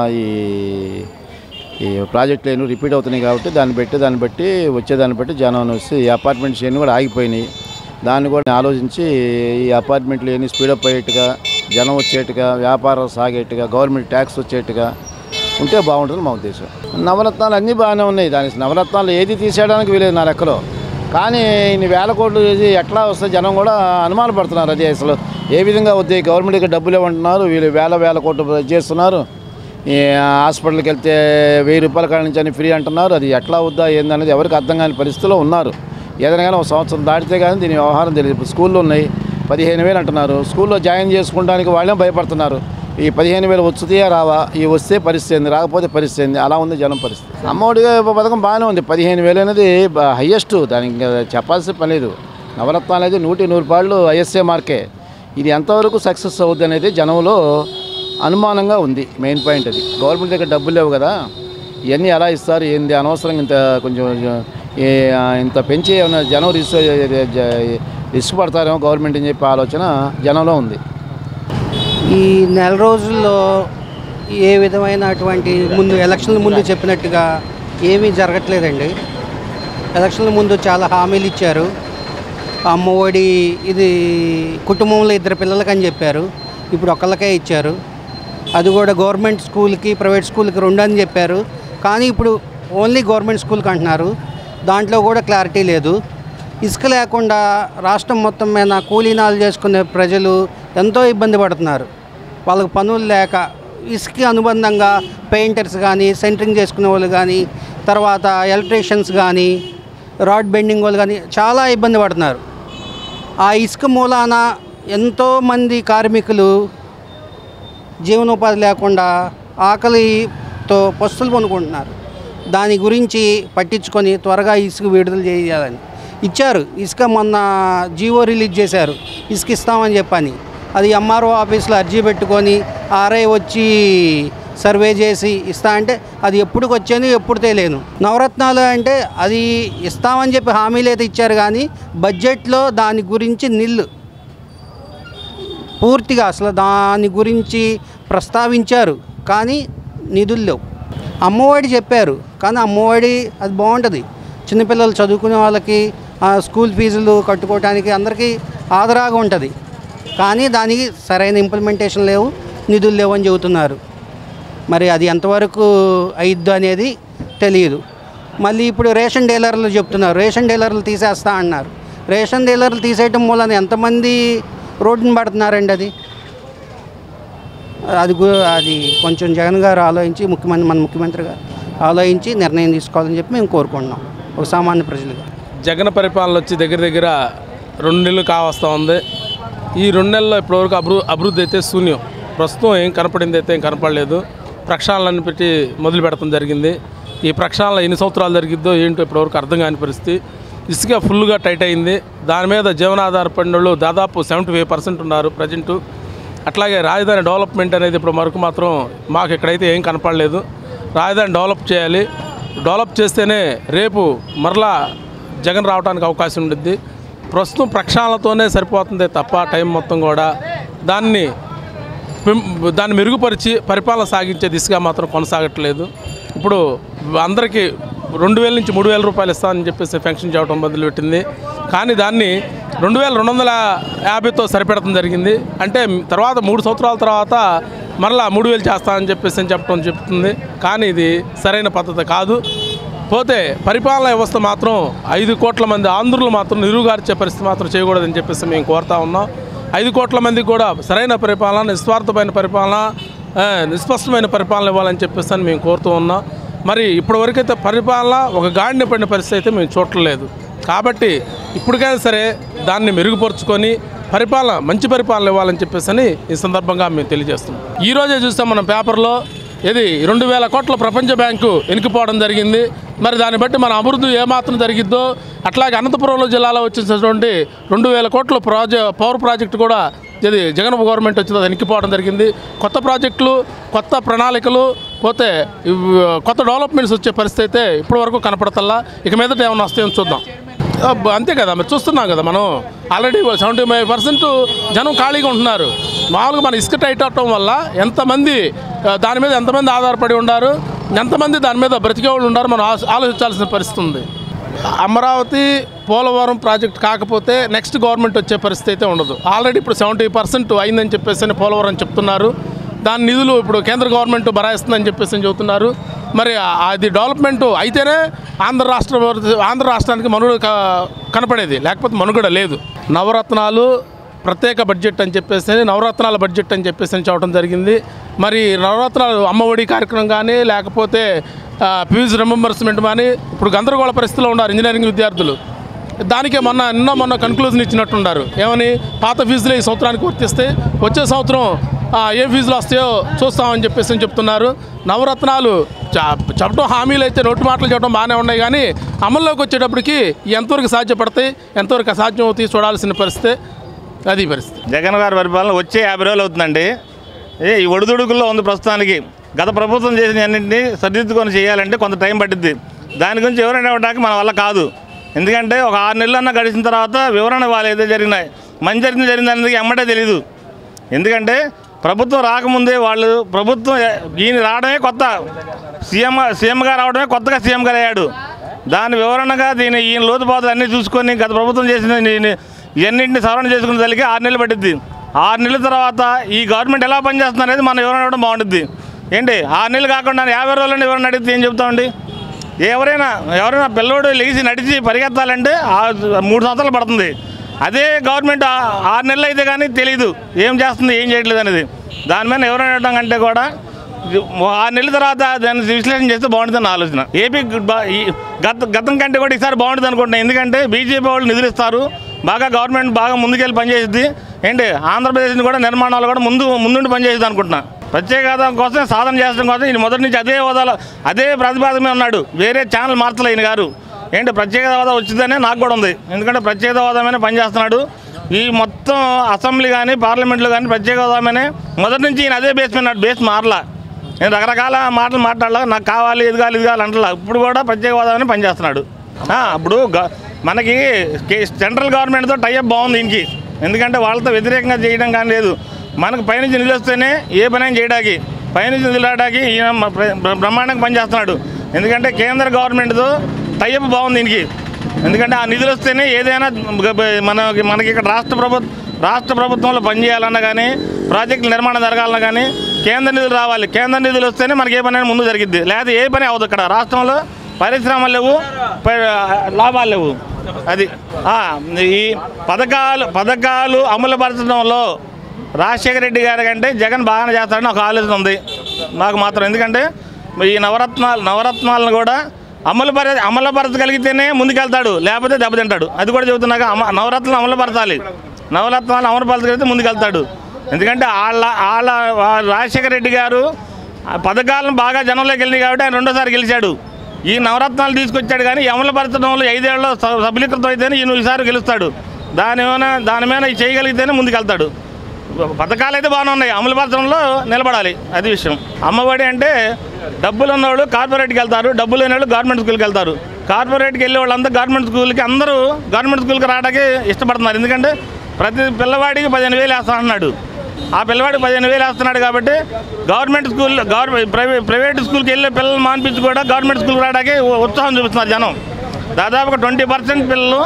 [SPEAKER 7] ఈ ప్రాజెక్టులు ఏమో రిపీట్ అవుతున్నాయి కాబట్టి దాన్ని బట్టి వచ్చేదాన్ని బట్టి జనం వస్తే ఈ అపార్ట్మెంట్స్ ఏమి కూడా ఆగిపోయినాయి. దాన్ని కూడా ఆలోచించి ఈ అపార్ట్మెంట్లు ఏమి స్పీడప్ అయ్యేట్టుగా, జనం వచ్చేట్టుగా, వ్యాపారం సాగేట్టుగా, గవర్నమెంట్ ట్యాక్స్ వచ్చేట్టుగా ఉంటే బాగుంటుంది మా ఉద్దేశం. నవరత్నాలు అన్నీ బాగానే ఉన్నాయి. దానికి నవరత్నాలు ఏది తీసేయడానికి వీలేదు నా లెక్కలో. కానీ ఇన్ని వేల కోట్లు చేసి ఎట్లా వస్తే జనం కూడా అనుమాన పడుతున్నారు. అది అసలు ఏ విధంగా వద్దాయి, గవర్నమెంట్కి డబ్బులు ఇవ్వమంటున్నారు, వీళ్ళు వేల కోట్లు చేస్తున్నారు. ఈ హాస్పిటల్కి వెళ్తే 1000 రూపాయల కాడ నుంచి అని ఫ్రీ అంటున్నారు. అది ఎట్లా వద్దా ఏందనేది ఎవరికి అర్థం కాని పరిస్థితిలో ఉన్నారు. ఏదైనా కానీ 1 సంవత్సరం దాటితే కానీ దీని వ్యవహారం తెలియదు. ఇప్పుడు స్కూల్లో ఉన్నాయి 15,000 అంటున్నారు. స్కూల్లో జాయిన్ చేసుకోవడానికి వాళ్ళే భయపడుతున్నారు. ఈ 15,000 వచ్చుతాయా రావా, ఈ వస్తే పరిస్థితి ఏంది, రాకపోతే పరిస్థితి ఏంది, అలా ఉంది జనం పరిస్థితి. అమ్మఒడి పథకం బాగానే ఉంది. 15,000 అనేది హయ్యెస్ట్, దానికి చెప్పాల్సిన పని లేదు. నవరత్నాలు అనేది 100 పాళ్ళు ఐఎస్ఏ మార్కే. ఇది ఎంతవరకు సక్సెస్ అవుద్ది అనేది జనంలో అనుమానంగా ఉంది. మెయిన్ పాయింట్ అది. గవర్నమెంట్ దగ్గర డబ్బులు లేవు కదా, ఇవన్నీ ఎలా ఇస్తారు ఏంది, అనవసరంగా ఇంత కొంచెం ఇంత పెంచి ఏమైనా జనం రిస్క్ పడతారేమో గవర్నమెంట్ అని చెప్పి ఆలోచన జనంలో ఉంది.
[SPEAKER 8] ఈ నెల రోజుల్లో ఏ విధమైనటువంటి ముందు ఎలక్షన్ల ముందు చెప్పినట్టుగా ఏమీ జరగట్లేదండి. ఎలక్షన్ల ముందు చాలా హామీలు ఇచ్చారు. అమ్మఒడి ఇది కుటుంబంలో 2 పిల్లలకి అని చెప్పారు. ఇప్పుడు ఒకళ్ళకే ఇచ్చారు. అది కూడా గవర్నమెంట్ స్కూల్కి ప్రైవేట్ స్కూల్కి 2 అని చెప్పారు. కానీ ఇప్పుడు ఓన్లీ గవర్నమెంట్ స్కూల్కి అంటున్నారు. దాంట్లో కూడా క్లారిటీ లేదు. ఇసుక లేకుండా రాష్ట్రం మొత్తం మీద కూలీనాలు చేసుకునే ప్రజలు ఎంతో ఇబ్బంది పడుతున్నారు. వాళ్ళకు పనులు లేక ఇసుక అనుబంధంగా పెయింటర్స్ కానీ, సెంటరింగ్ చేసుకునే వాళ్ళు కానీ, తర్వాత ఎలక్ట్రీషియన్స్ కానీ, రాడ్ బెండింగ్ వాళ్ళు కానీ చాలా ఇబ్బంది పడుతున్నారు. ఆ ఇసుక మూలాన ఎంతోమంది కార్మికులు జీవనోపాధి లేకుండా ఆకలితో పస్తులు కొనుక్కుంటున్నారు. దాని గురించి పట్టించుకొని త్వరగా ఇసుక విడుదల చేయాలని ఇచ్చారు. ఇసుక మొన్న జీవో రిలీజ్ చేశారు, ఇసుక ఇస్తామని చెప్పని. అది ఎంఆర్ఓ ఆఫీస్లో అర్జీ పెట్టుకొని ఆర్ఐ వచ్చి సర్వే చేసి ఇస్తా అంటే అది ఎప్పుడుకి వచ్చాను ఎప్పుడు తెలియను. నవరత్నాలు అంటే అది ఇస్తామని చెప్పి హామీలు అయితే ఇచ్చారు కానీ బడ్జెట్లో దాని గురించి నిల్లు, పూర్తిగా అసలు దాని గురించి ప్రస్తావించారు కానీ నిధులు లేవు. అమ్మఒడి చెప్పారు కానీ అమ్మఒడి అది బాగుంటుంది, చిన్నపిల్లలు చదువుకునే వాళ్ళకి స్కూల్ ఫీజులు కట్టుకోవడానికి అందరికీ ఆదరాగా ఉంటుంది. కానీ దానికి సరైన ఇంప్లిమెంటేషన్ లేవు, నిధులు లేవు అని చెబుతున్నారు. మరి అది ఎంతవరకు అయిద్దు అనేది తెలియదు. మళ్ళీ ఇప్పుడు రేషన్ డీలర్లు చెప్తున్నారు, రేషన్ డీలర్లు తీసేస్తా అన్నారు. రేషన్ డీలర్లు తీసేయటం మూలన ఎంతమంది రోడ్డుని పడుతున్నారండి. అది కొంచెం జగన్ గారు ఆలోచించి, మన ముఖ్యమంత్రి గారు ఆలోచించి నిర్ణయం తీసుకోవాలని చెప్పి మేము కోరుకుంటున్నాం ఒక సామాన్య ప్రజలుగా.
[SPEAKER 3] జగన్ పరిపాలన వచ్చి దగ్గర 2 నెలలు కావస్తూ ఉంది. ఈ 2 నెలల్లో ఇప్పటివరకు అభివృద్ధి అయితే శూన్యం. ప్రస్తుతం ఏం కనపడింది అయితే ఏం కనపడలేదు. ప్రక్షాళనని పెట్టి మొదలు పెడతాం జరిగింది. ఈ ప్రక్షాళన ఎన్ని సంవత్సరాలు జరిగిద్దో ఏంటో ఇప్పటివరకు అర్థం కాని పరిస్థితి. ఇసుక ఫుల్గా టైట్ అయింది. దాని మీద జీవనాధార పడిన వాళ్ళు దాదాపు 75% ఉన్నారు ప్రజెంటు. అట్లాగే రాజధాని డెవలప్మెంట్ అనేది ఇప్పుడు వరకు మాత్రం మాకు ఇక్కడైతే ఏం కనపడలేదు. రాజధాని డెవలప్ చేయాలి. డెవలప్ చేస్తేనే రేపు మరలా జగన్ రావడానికి అవకాశం ఉంటుంది. ప్రస్తుతం ప్రక్షాళనతోనే సరిపోతుంది తప్ప టైం మొత్తం కూడా దాన్ని మెరుగుపరిచి పరిపాలన సాగించే దిశగా మాత్రం కొనసాగట్లేదు. ఇప్పుడు అందరికీ 2,000 నుంచి 3,000 రూపాయలు ఇస్తామని చెప్పేసి ఫెన్షన్ చేయడం మొదలుపెట్టింది. కానీ దాన్ని 2,250తో సరిపెడతం జరిగింది. అంటే తర్వాత 3 సంవత్సరాల తర్వాత మరలా 3,000 చేస్తామని చెప్పేసి చెప్తుంది. కానీ ఇది సరైన పద్ధతి కాదు. పోతే పరిపాలన వ్యవస్థ మాత్రం 5 కోట్ల మంది ఆంధ్రులు మాత్రం నిరుగార్చే పరిస్థితి మాత్రం చేయకూడదని చెప్పేసి మేము కోరుతా ఉన్నాం. 5 కోట్ల మందికి కూడా సరైన పరిపాలన, నిస్వార్థమైన పరిపాలన, నిష్పష్టమైన పరిపాలన ఇవ్వాలని చెప్పేసి మేము కోరుతూ ఉన్నాం. మరి ఇప్పటివరకైతే పరిపాలన ఒక గాడిన పడిన పరిస్థితి అయితే మేము చూడలేదు. కాబట్టి ఇప్పటికైనా సరే దాన్ని మెరుగుపరుచుకొని పరిపాలన, మంచి పరిపాలన ఇవ్వాలని చెప్పేసి ఈ సందర్భంగా మేము తెలియజేస్తున్నాం. ఈరోజే చూస్తాం మనం పేపర్లో, ఇది 2,000 కోట్ల ప్రపంచ బ్యాంకు వెనుకపోవడం జరిగింది. మరి దాన్ని బట్టి మన అభివృద్ధి ఏమాత్రం జరిగిద్దో, అట్లాగే అనంతపురం జిల్లాలో వచ్చినటువంటి 2,000 కోట్ల పవర్ ప్రాజెక్టు కూడా ఇది జగన్ గవర్నమెంట్ వచ్చింది, వెనక్కిపోవడం జరిగింది. కొత్త ప్రాజెక్టులు, కొత్త ప్రణాళికలు, పోతే కొత్త డెవలప్మెంట్స్ వచ్చే పరిస్థితి అయితే ఇప్పటివరకు కనపడతల్లా. ఇక మీదట ఏమైనా వస్తాయని చూద్దాం. అంతే కదా, మరి చూస్తున్నాం కదా మనం. ఆల్రెడీ 75% జనం ఖాళీగా ఉంటున్నారు. మామూలుగా మన ఇసుక టైట్ అవటం వల్ల ఎంతమంది దాని మీద ఆధారపడి ఉన్నారు, ఎంతమంది దాని మీద బ్రతికే వాళ్ళు ఉన్నారు, మనం ఆలోచించాల్సిన పరిస్థితి ఉంది. అమరావతి పోలవరం ప్రాజెక్ట్ కాకపోతే నెక్స్ట్ గవర్నమెంట్ వచ్చే పరిస్థితి అయితే ఉండదు. ఆల్రెడీ ఇప్పుడు 70% అయిందని చెప్పేసి పోలవరం చెప్తున్నారు. దాని నిధులు ఇప్పుడు కేంద్ర గవర్నమెంట్ భరాయిస్తుందని చెప్పేసి చెబుతున్నారు. మరి అది డెవలప్మెంట్ అయితేనే ఆంధ్ర రాష్ట్రానికి మనుగడ కనపడేది, లేకపోతే మనుగడ లేదు. నవరత్నాలు ప్రత్యేక బడ్జెట్ అని చెప్పేసి, నవరత్నాల బడ్జెట్ అని చెప్పేసి చెప్పడం జరిగింది. మరి నవరత్నాలు అమ్మఒడి కార్యక్రమం కానీ, లేకపోతే ఫీజు రింబర్స్మెంట్ కానీ ఇప్పుడు గందరగోళ పరిస్థితిలో ఉన్నారు ఇంజనీరింగ్ విద్యార్థులు. దానికే మొన్న కన్క్లూజన్ ఇచ్చినట్టున్నారు. ఏమని, పాత ఫీజులే ఈ సంవత్సరానికి వర్తిస్తే వచ్చే సంవత్సరం ఏ ఫీజులు వస్తాయో చూస్తామని చెప్పేసి చెప్తున్నారు. నవరత్నాలు చెప్పడం, హామీలు అయితే నోటి మాటలు చెప్పడం బాగానే ఉన్నాయి, కానీ అమల్లోకి వచ్చేటప్పటికి ఎంతవరకు సాధ్యపడతాయి, ఎంతవరకు అసాధ్యం అవుతాయి చూడాల్సిన పరిస్థితి. అది పరిస్థితి.
[SPEAKER 9] జగన్ గారి పరిపాలన వచ్చే 50 రోజులు అవుతుందండి. ఈ ఒడిదుడుకుల్లో ఉంది ప్రస్తుతానికి. గత ప్రభుత్వం చేసిన అన్నింటినీ సరిదిద్దుకొని చేయాలంటే కొంత టైం పడుద్ది. దాని గురించి వివరణ ఇవ్వడానికి మన వల్ల కాదు. ఎందుకంటే ఒక 6 నెలలన్నా గడిచిన తర్వాత వివరణ ఇవ్వాలి. ఏదో జరిగినాయి, మంచి జరిగింది అనేది ఎమ్మటే తెలీదు. ఎందుకంటే ప్రభుత్వం రాకముందే ప్రభుత్వం ఈయన రావడమే కొత్త, సీఎంగా రావడమే కొత్తగా సీఎంగా అయ్యాడు. దాని వివరణగా ఈయన లోతుపాతులు అన్నీ చూసుకొని గత ప్రభుత్వం చేసిన ఇవన్నింటినీ సవరణ చేసుకునే తల్లికి 6 నెలలు పట్టిద్ది. 6 నెలల తర్వాత ఈ గవర్నమెంట్ ఎలా పనిచేస్తుంది అనేది మనం వివరణ ఇవ్వడం బాగుంటుంది. ఏంటి 6 నెలలు కాకుండా 50 రోజులని వివరణ అడిగితే ఏం చెప్తామండి? ఎవరైనా పిల్లోడు లేచి నడిచి పరిగెత్తాలంటే 3 సంవత్సరాలు పడుతుంది. అదే గవర్నమెంట్ 6 నెలలు అయితే కానీ తెలియదు ఏం చేస్తుంది ఏం చేయట్లేదు అనేది. దాని మీద ఎవరైనా అడగడం కంటే కూడా 6 నెలల తర్వాత దాన్ని విశ్లేషణ చేస్తే బాగుంటుందని ఆలోచన. ఏపీ గతం కంటే కూడా ఈసారి బాగుంటుంది అనుకుంటున్నాను. ఎందుకంటే బీజేపీ వాళ్ళు నిధులు ఇస్తారు, బాగా గవర్నమెంట్ బాగా ముందుకెళ్ళి పనిచేస్తుంది. ఏంటి ఆంధ్రప్రదేశ్ని కూడా నిర్మాణాలు కూడా ముందుండి పనిచేస్తుంది అనుకుంటున్నా. ప్రత్యేక హోదా కోసం సాధన చేయడం కోసం ఈయన మొదటి నుంచి అదే హోదాలో అదే ప్రతిపాదన మీద ఉన్నాడు. వేరే ఛానల్ మార్చలే ఈయన గారు. ఏంటి ప్రత్యేక హోదా వచ్చిందనే నాకు కూడా ఉంది. ఎందుకంటే ప్రత్యేక హోదా మీద పనిచేస్తున్నాడు. ఈ మొత్తం అసెంబ్లీ కానీ పార్లమెంట్లో కానీ ప్రత్యేక హోదా మీదనే మొదటి నుంచి ఈయన అదే బేస్ మీద బేస్ మారలా. నేను రకరకాల మాటలు మాట్లాడలా, నాకు కావాలి ఇది కావాలి అంటలా. ఇప్పుడు కూడా ప్రత్యేక హోదా మీద పనిచేస్తున్నాడు. ఇప్పుడు మనకి సెంట్రల్ గవర్నమెంట్తో టైఅప్ బాగుంది దీనికి. ఎందుకంటే వాళ్ళతో వ్యతిరేకంగా చేయడం కానీ లేదు. మనకు పైనుంచి నిధులు వస్తేనే ఏ పని చేయడానికి, పైనుంచి నిధులు రావడానికి ఈయన బ్రహ్మాండంగా పనిచేస్తున్నాడు. ఎందుకంటే కేంద్ర గవర్నమెంట్తో టైఅప్ బాగుంది దీనికి. ఎందుకంటే ఆ నిధులు వస్తేనే ఏదైనా మనకి ఇక్కడ రాష్ట్ర ప్రభుత్వంలో పనిచేయాలన్నా కానీ ప్రాజెక్టుల నిర్మాణం జరగాలన్నా కానీ కేంద్ర నిధులు రావాలి. కేంద్ర నిధులు వస్తేనే మనకి ఏ పని ముందు జరిగిద్ది. లేదా ఏ పని అవ్వదు. ఇక్కడ రాష్ట్రంలో పరిశ్రమలు లేవు, లాభాలు లేవు. అది ఈ పథకాలు అమలుపరచడంలో రాజశేఖర రెడ్డి గారి కంటే జగన్ బాగానే చేస్తాడని ఒక ఆలోచన ఉంది నాకు మాత్రం. ఎందుకంటే ఈ నవరత్నాలను కూడా అమలుపరచగలిగితేనే ముందుకెళ్తాడు, లేకపోతే దెబ్బతింటాడు. అది కూడా చెబుతున్నాక నవరత్నాలు అమలుపరచాలి. నవరత్నాలు అమలుపరచగలిగితే ముందుకెళ్తాడు. ఎందుకంటే రాజశేఖర రెడ్డి గారు పథకాలను బాగా జనంలోకి వెళ్ళినాయి కాబట్టి ఆయన 2వ సారి గెలిచాడు. ఈ నవరత్నాలు తీసుకొచ్చాడు కానీ అమలుపరచడంలో 5 ఏళ్ళలో సఫలీకృతం అయితేనే ఈసారి గెలుస్తాడు. దాని మీద చేయగలిగితేనే ముందుకెళ్తాడు. పథకాలు అయితే బాగానే ఉన్నాయి, అమలుపరచడంలో నిలబడాలి. అది విషయం. అమ్మఒడి అంటే డబ్బులు ఉన్నవాళ్ళు కార్పొరేట్కి వెళ్తారు, డబ్బులు లేని వాళ్ళు గవర్నమెంట్ స్కూల్కి వెళ్తారు. కార్పొరేట్కి వెళ్ళే వాళ్ళందరూ అందరూ గవర్నమెంట్ స్కూల్కి రావడానికి ఇష్టపడుతున్నారు. ఎందుకంటే ప్రతి పిల్లవాడికి 15,000 వేస్తానన్నాడు. ఆ పిల్లవాడికి 15,000 వేస్తున్నాడు కాబట్టి ప్రైవేట్ స్కూల్కి వెళ్ళే పిల్లలు మానిపించి కూడా గవర్నమెంట్ స్కూల్కి రావడానికి ఉత్సాహం చూపిస్తున్నారు జనం. దాదాపుగా 20% పిల్లలు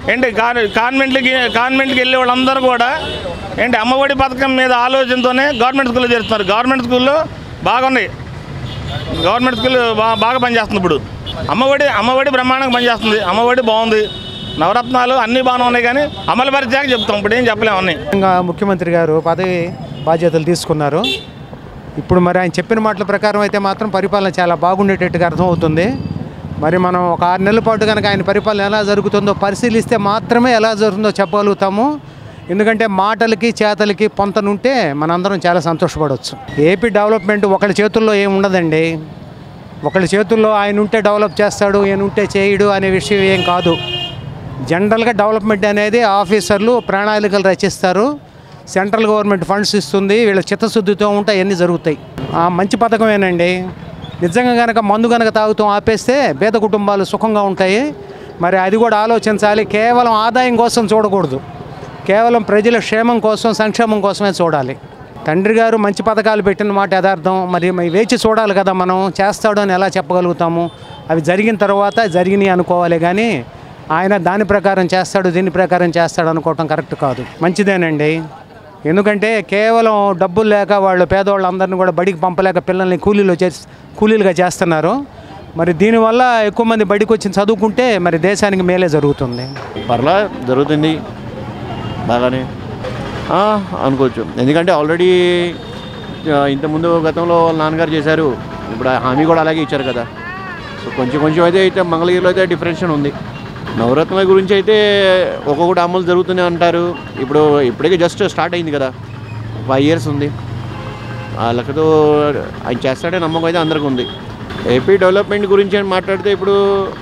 [SPEAKER 9] కాన్వెంట్కి వెళ్ళే వాళ్ళందరూ కూడా అమ్మఒడి పథకం మీద ఆలోచనతోనే గవర్నమెంట్ స్కూల్లో చేరుతున్నారు. గవర్నమెంట్ స్కూల్లో బాగున్నాయి. గవర్నమెంట్ స్కూల్ బాగా పనిచేస్తుంది. ఇప్పుడు అమ్మఒడి బ్రహ్మాండంగా పనిచేస్తుంది. అమ్మఒడి బాగుంది. నవరత్నాలు అన్నీ బాగానే ఉన్నాయి కానీ అమలు పరిచాక చెప్తాం. ఇప్పుడు ఏం చెప్పలేము. అన్నీ
[SPEAKER 10] ముఖ్యమంత్రి గారు పదవి బాధ్యతలు తీసుకున్నారు. ఇప్పుడు మరి ఆయన చెప్పిన మాటల ప్రకారం అయితే మాత్రం పరిపాలన చాలా బాగుండేటట్టుగా అర్థమవుతుంది. మరి మనం ఒక 6 నెలల పాటు కనుక ఆయన పరిపాలన ఎలా జరుగుతుందో పరిశీలిస్తే మాత్రమే ఎలా జరుగుతుందో చెప్పగలుగుతాము. ఎందుకంటే మాటలకి చేతలకి పొంతనుంటే మనందరం చాలా సంతోషపడవచ్చు. ఏపీ డెవలప్మెంట్ ఒకళ్ళ చేతుల్లో ఏమి ఉండదండి. ఒకళ్ళ చేతుల్లో ఆయన ఉంటే డెవలప్ చేస్తాడు, ఈయన ఉంటే చేయడు అనే విషయం ఏం కాదు. జనరల్గా డెవలప్మెంట్ అనేది ఆఫీసర్లు ప్రణాళికలు రచిస్తారు, సెంట్రల్ గవర్నమెంట్ ఫండ్స్ ఇస్తుంది, వీళ్ళ చిత్తశుద్ధితో ఉంటే అవన్నీ జరుగుతాయి. మంచి పథకమేనండి. నిజంగా కనుక మందు కనుక తాగుతాం ఆపేస్తే పేద కుటుంబాలు సుఖంగా ఉంటాయి. మరి అది కూడా ఆలోచించాలి. కేవలం ఆదాయం కోసం చూడకూడదు, కేవలం ప్రజల క్షేమం కోసం సంక్షేమం కోసమే చూడాలి. తండ్రి గారు మంచి పథకాలు పెట్టిన మాట యథార్థం. మరి వేచి చూడాలి కదా, మనం చేస్తాడు అని ఎలా చెప్పగలుగుతాము? అవి జరిగిన తర్వాత జరిగినాయి అనుకోవాలి కానీ ఆయన దాని ప్రకారం చేస్తాడు దీని ప్రకారం చేస్తాడు అనుకోవటం కరెక్ట్ కాదు. మంచిదేనండి. ఎందుకంటే కేవలం డబ్బులు లేక వాళ్ళు పేదవాళ్ళందరినీ కూడా బడికి పంపలేక పిల్లల్ని కూలీలుగా చేస్తున్నారు. మరి దీనివల్ల ఎక్కువ మంది బడికి వచ్చి చదువుకుంటే మరి దేశానికి మేలే జరుగుతుంది.
[SPEAKER 11] పర్లా జరుగుతుంది బాగానే అనుకోవచ్చు. ఎందుకంటే ఆల్రెడీ ఇంతకుముందు గతంలో వాళ్ళ నాన్నగారు చేశారు, ఇప్పుడు హామీ కూడా అలాగే ఇచ్చారు కదా. సో కొంచెం అయితే మంగళగిరిలో అయితే డిఫరెన్షన్ ఉంది. నవరత్నాల గురించి అయితే ఒక్కొక్కటి అమలు జరుగుతూనే అంటారు. ఇప్పటికే జస్ట్ స్టార్ట్ అయింది కదా, 5 years ఉంది. ఆ లెక్కతో ఆయన చేస్తాడే నమ్మకం అయితే అందరికీ ఉంది. ఏపీ డెవలప్మెంట్ గురించి అని మాట్లాడితే ఇప్పుడు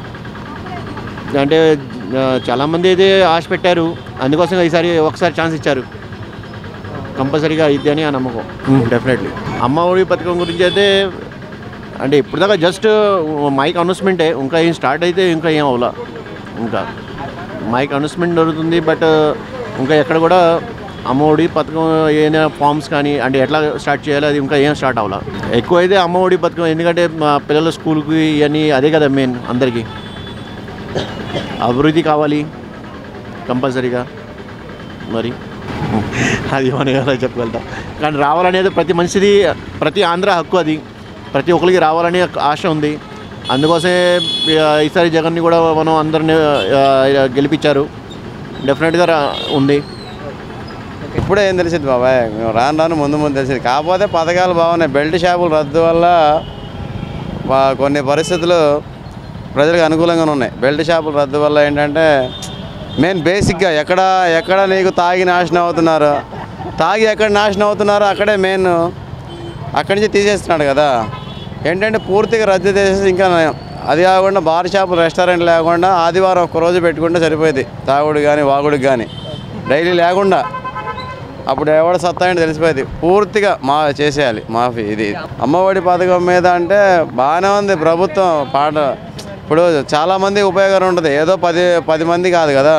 [SPEAKER 11] అంటే చాలామంది అయితే ఆశ పెట్టారు, అందుకోసం ఈసారి ఒకసారి ఛాన్స్ ఇచ్చారు. కంపల్సరీగా ఇది అని ఆ నమ్మకం డెఫినెట్లీ. అమ్మ ఒడి పథకం గురించి అయితే అంటే ఇప్పుడు దాకా జస్ట్ మైక్ అనౌన్స్మెంటే, ఇంకా ఏం స్టార్ట్ అయితే ఇంకా ఏం అవ్వాల. ఇంకా మైక్ అనౌన్స్మెంట్ జరుగుతుంది, బట్ ఇంకా ఎక్కడ కూడా అమ్మఒడి పథకం ఏదైనా ఫామ్స్ కానీ అంటే ఎట్లా స్టార్ట్ చేయాలి అది ఇంకా ఏం స్టార్ట్ అవ్వాల. ఎక్కువ అయితే అమ్మఒడి పథకం, ఎందుకంటే మా పిల్లల స్కూల్కి ఇవన్నీ అదే కదా మెయిన్. అందరికీ అభివృద్ధి కావాలి కంపల్సరీగా. మరి అది మనం ఎలా చెప్పగలుగుతాం, కానీ రావాలనేది ప్రతి మనిషిది, ప్రతి ఆంధ్ర హక్కు. అది ప్రతి ఒక్కరికి రావాలనే ఆశ ఉంది. అందుకోసమే ఈసారి జగన్ని కూడా మనం అందరిని గెలిపించారు. డెఫినెట్గా ఉంది.
[SPEAKER 12] ఇప్పుడే ఏం తెలిసింది బాబాయ్, మేము రాను ముందు తెలిసింది. కాకపోతే పథకాలు బాగున్నాయి. బెల్ట్ షాపుల రద్దు వల్ల కొన్ని పరిస్థితులు ప్రజలకు అనుకూలంగానే ఉన్నాయి. బెల్ట్ షాపుల రద్దు వల్ల ఏంటంటే మెయిన్ బేసిక్గా ఎక్కడ నీకు తాగి నాశనం అవుతున్నారు, ఎక్కడ నాశనం అవుతున్నారో అక్కడే మెయిన్ అక్కడి నుంచి తీసేస్తున్నాడు కదా. ఏంటంటే పూర్తిగా రద్దు చేసేసి ఇంకా అది కాకుండా బార్ షాపులు రెస్టారెంట్ లేకుండా ఆదివారం ఒక్కరోజు పెట్టుకుంటే సరిపోయింది. తాగుడు కానీ వాగుడికి కానీ డైలీ లేకుండా అప్పుడు ఎవడ సత్తా అంటే తెలిసిపోయింది. పూర్తిగా చేసేయాలి మాఫీ. ఇది అమ్మఒడి పథకం మీద అంటే బాగానే ఉంది ప్రభుత్వం పాట. ఇప్పుడు చాలామంది ఉపయోగం ఉంటుంది. ఏదో 10 మంది కాదు కదా,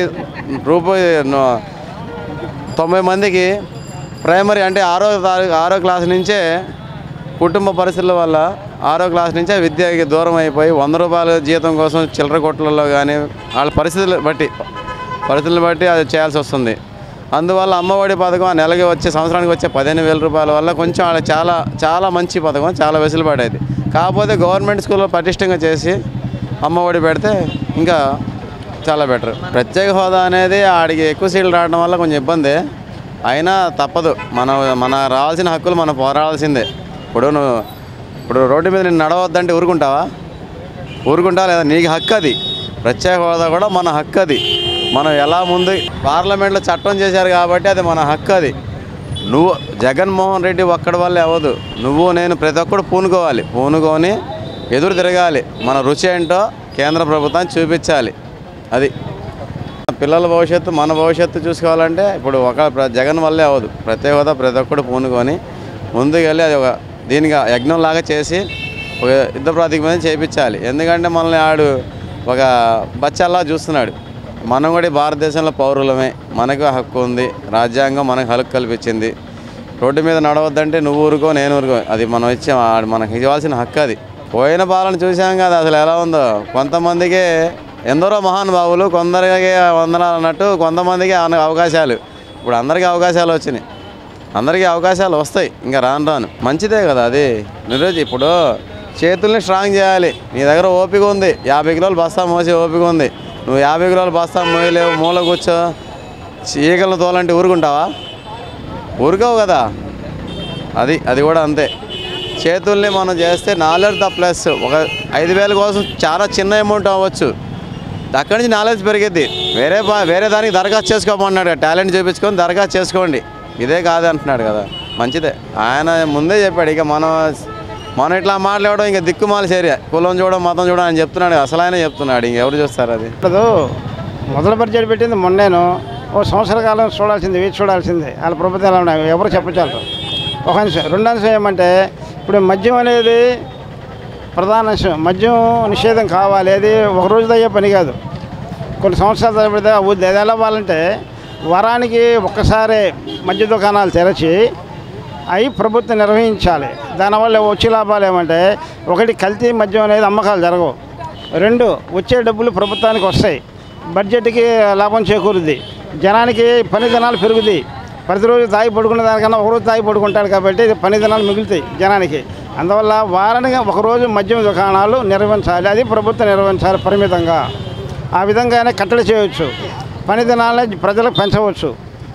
[SPEAKER 12] 90 మందికి ప్రైమరీ అంటే 6వ క్లాస్ నుంచే కుటుంబ పరిస్థితుల వల్ల 6వ క్లాస్ నుంచే విద్యకి దూరం అయిపోయి 100 రూపాయల జీతం కోసం చిల్లర కొట్లలో కానీ వాళ్ళ పరిస్థితులు బట్టి అది చేయాల్సి వస్తుంది. అందువల్ల అమ్మఒడి పథకం నెలకి సంవత్సరానికి వచ్చే 15,000 రూపాయల వల్ల కొంచెం వాళ్ళకి చాలా మంచి పథకం, చాలా వెసులుబాటు అయింది. కాకపోతే గవర్నమెంట్ స్కూల్లో పటిష్టంగా చేసి అమ్మఒడి పెడితే ఇంకా చాలా బెటర్. ప్రత్యేక హోదా అనేది ఆడికి ఎక్కువ సీట్లు రావడం వల్ల కొంచెం ఇబ్బంది. అయినా తప్పదు, మన రావాల్సిన హక్కులు మనం పోరాడాల్సిందే. ఇప్పుడు రోడ్డు మీద నేను నడవద్దంటే ఊరుకుంటావా లేదా? నీకు హక్కు అది. ప్రత్యేక హోదా కూడా మన హక్కు అది. మనం ఎలా ముందు పార్లమెంట్లో చట్టం చేశారు కాబట్టి అది మన హక్కు. అది నువ్వు జగన్మోహన్ రెడ్డి ఒక్కడి వల్ల అవ్వదు. నేను ప్రతి ఒక్కడు పూనుకొని ఎదురు తిరగాలి. మన రుచి ఏంటో కేంద్ర ప్రభుత్వాన్ని చూపించాలి. అది పిల్లల భవిష్యత్తు, మన భవిష్యత్తు చూసుకోవాలంటే ఇప్పుడు జగన్ వల్లే అవ్వదు. ప్రత్యేక హోదా ప్రతి ఒక్కడు పూనుకొని ముందుకెళ్ళి అది దీనిగా యజ్ఞంలాగా చేసి ఒక యుద్ధ ప్రాతిపదిక మీద చేయించాలి. ఎందుకంటే మనల్ని ఆడు ఒక బచ్చల్లా చూస్తున్నాడు. మనం కూడా భారతదేశంలో పౌరులమే, మనకు హక్కు ఉంది. రాజ్యాంగం మనకు హక్కు కల్పించింది. రోడ్డు మీద నడవద్దంటే నువ్వు ఊరుకో నేను ఊరుకో, అది మనం మనకి ఇవ్వాల్సిన హక్కు. అది పోయిన పాలన చూసాం కదా అసలు ఎలా ఉందో. కొంతమందికి ఎందరో మహానుభావులు, కొందరికి వందనాలు అన్నట్టు కొంతమందికి అవకాశాలు. ఇప్పుడు అందరికీ అవకాశాలు వచ్చినాయి, అందరికీ అవకాశాలు వస్తాయి ఇంకా రాను. మంచిదే కదా అది. ఇప్పుడు చేతుల్ని స్ట్రాంగ్ చేయాలి. నీ దగ్గర ఓపిక ఉంది, 50 కిలోలు బస్తా మోసే ఓపిక ఉంది. నువ్వు 50 కిలోలు బస్తా మోయలేవు, మూల కూర్చో ఈగలను తోలంటే ఊరుకోవు కదా. అది కూడా అంతే. చేతుల్ని మనం చేస్తే నాలెడ్జ్ ప్లస్ ఒక 5,000 కోసం చాలా చిన్న అమౌంట్ అవ్వచ్చు, అక్కడి నుంచి నాలెడ్జ్ పెరిగిద్ది. వేరే దానికి దరఖాస్తు చేసుకోమన్నాడు. టాలెంట్ చూపించుకొని దరఖాస్తు చేసుకోండి, ఇదే కాదు అంటున్నాడు కదా. మంచిదే, ఆయన ముందే చెప్పాడు. ఇక మనం ఇట్లా మాట్లాడడం ఇంకా దిక్కుమాల చర్య. కులం చూడడం, మతం చూడడం అని చెప్తున్నాడు. అసలు ఆయన చెప్తున్నాడు, ఇంకెవరు చూస్తారు? అది
[SPEAKER 13] మొదటి బడ్జెట్ పెట్టింది మొన్నేను. ఓ సంవత్సర కాలం చూడాల్సింది, వేచి చూడాల్సిందే. వాళ్ళ ప్రభుత్వం ఎలా ఉన్నాయి ఎవరు చెప్పచారు. ఒక అంశం. రెండో అంశం ఏమంటే ఇప్పుడు మద్యం అనేది ప్రధాన అంశం. మద్యం నిషేధం కావాలి. అది ఒక రోజుతో అయ్యే పని కాదు, కొన్ని సంవత్సరాల తరబడి అవుద్ది. అది ఎలా అవ్వాలంటే వారానికి ఒక్కసారి మద్య దుకాణాలు తెరచి అవి ప్రభుత్వం నిర్వహించాలి. దానివల్ల వచ్చే లాభాలు ఏమంటే ఒకటి, కల్తీ మద్యం అనేది అమ్మకాలు జరగవు. 2, వచ్చే డబ్బులు ప్రభుత్వానికి వస్తాయి, బడ్జెట్కి లాభం చేకూరుద్ది, జనానికి పని దినాలు పెరుగుతాయి. ప్రతిరోజు తాగి పడుకునే దానికన్నా ఒకరోజు తాగి పడుకుంటాడు కాబట్టి పని దినాలు మిగులుతాయి జనానికి. అందువల్ల వారానికి ఒకరోజు మద్యం దుకాణాలు నిర్వహించాలి. అది ప్రభుత్వం నిర్వహించాలి పరిమితంగా. ఆ విధంగానే కట్టడి చేయవచ్చు, పని దినాలని ప్రజలకు పెంచవచ్చు.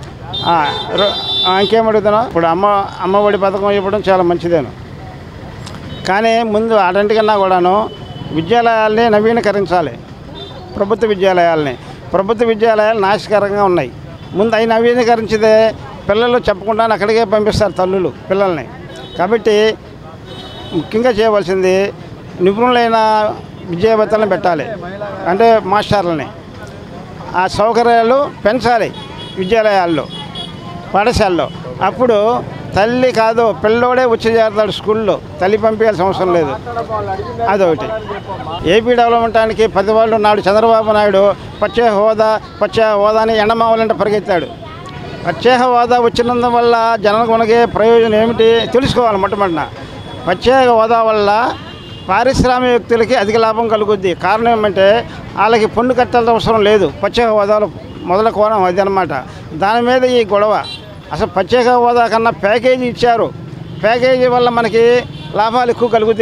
[SPEAKER 13] ఇంకేమడుగుతున్నావు? ఇప్పుడు అమ్మఒడి పథకం ఇవ్వడం చాలా మంచిదేను. కానీ ముందు అటంటికన్నా కూడాను విద్యాలయాల్ని నవీకరించాలి. ప్రభుత్వ విద్యాలయాలు నాశకరంగా ఉన్నాయి. ముందు అవి నవీకరించితే పిల్లలు చెప్పకుండా అక్కడికే పంపిస్తారు తల్లులు పిల్లల్ని. కాబట్టి ముఖ్యంగా చేయవలసింది నిపుణులైన విద్యావేత్తలను పెట్టాలి, అంటే మాస్టర్లని. ఆ సౌకర్యాలు పెంచాలి విద్యాలయాల్లో, పాఠశాలలో. అప్పుడు తల్లి కాదు పిల్లోడే వచ్చి చేరుతాడు స్కూల్లో, తల్లి పంపించాల్సిన అవసరం లేదు. అదొకటి. ఏపీ డెవలప్మెంటానికి 10 వాళ్ళు నాడు చంద్రబాబు నాయుడు ప్రత్యేక హోదాని ఎండమావాలంటే పరిగెత్తాడు. ప్రత్యేక హోదా వచ్చినందువల్ల జనానికి మనకి ప్రయోజనం ఏమిటి తెలుసుకోవాలి. మొట్టమొదట ప్రత్యేక హోదా వల్ల పారిశ్రామిక వ్యక్తులకి అధిక లాభం కలుగుద్ది. కారణం ఏమంటే వాళ్ళకి పన్ను కట్టాల్సిన అవసరం లేదు. ప్రత్యేక హోదాలో మొదల కోణం అది అన్నమాట. దాని మీద ఈ గొడవ. అసలు ప్రత్యేక హోదా కన్నా ప్యాకేజీ ఇచ్చారు. ప్యాకేజీ వల్ల మనకి లాభాలు ఎక్కువ కలుగుతాయి.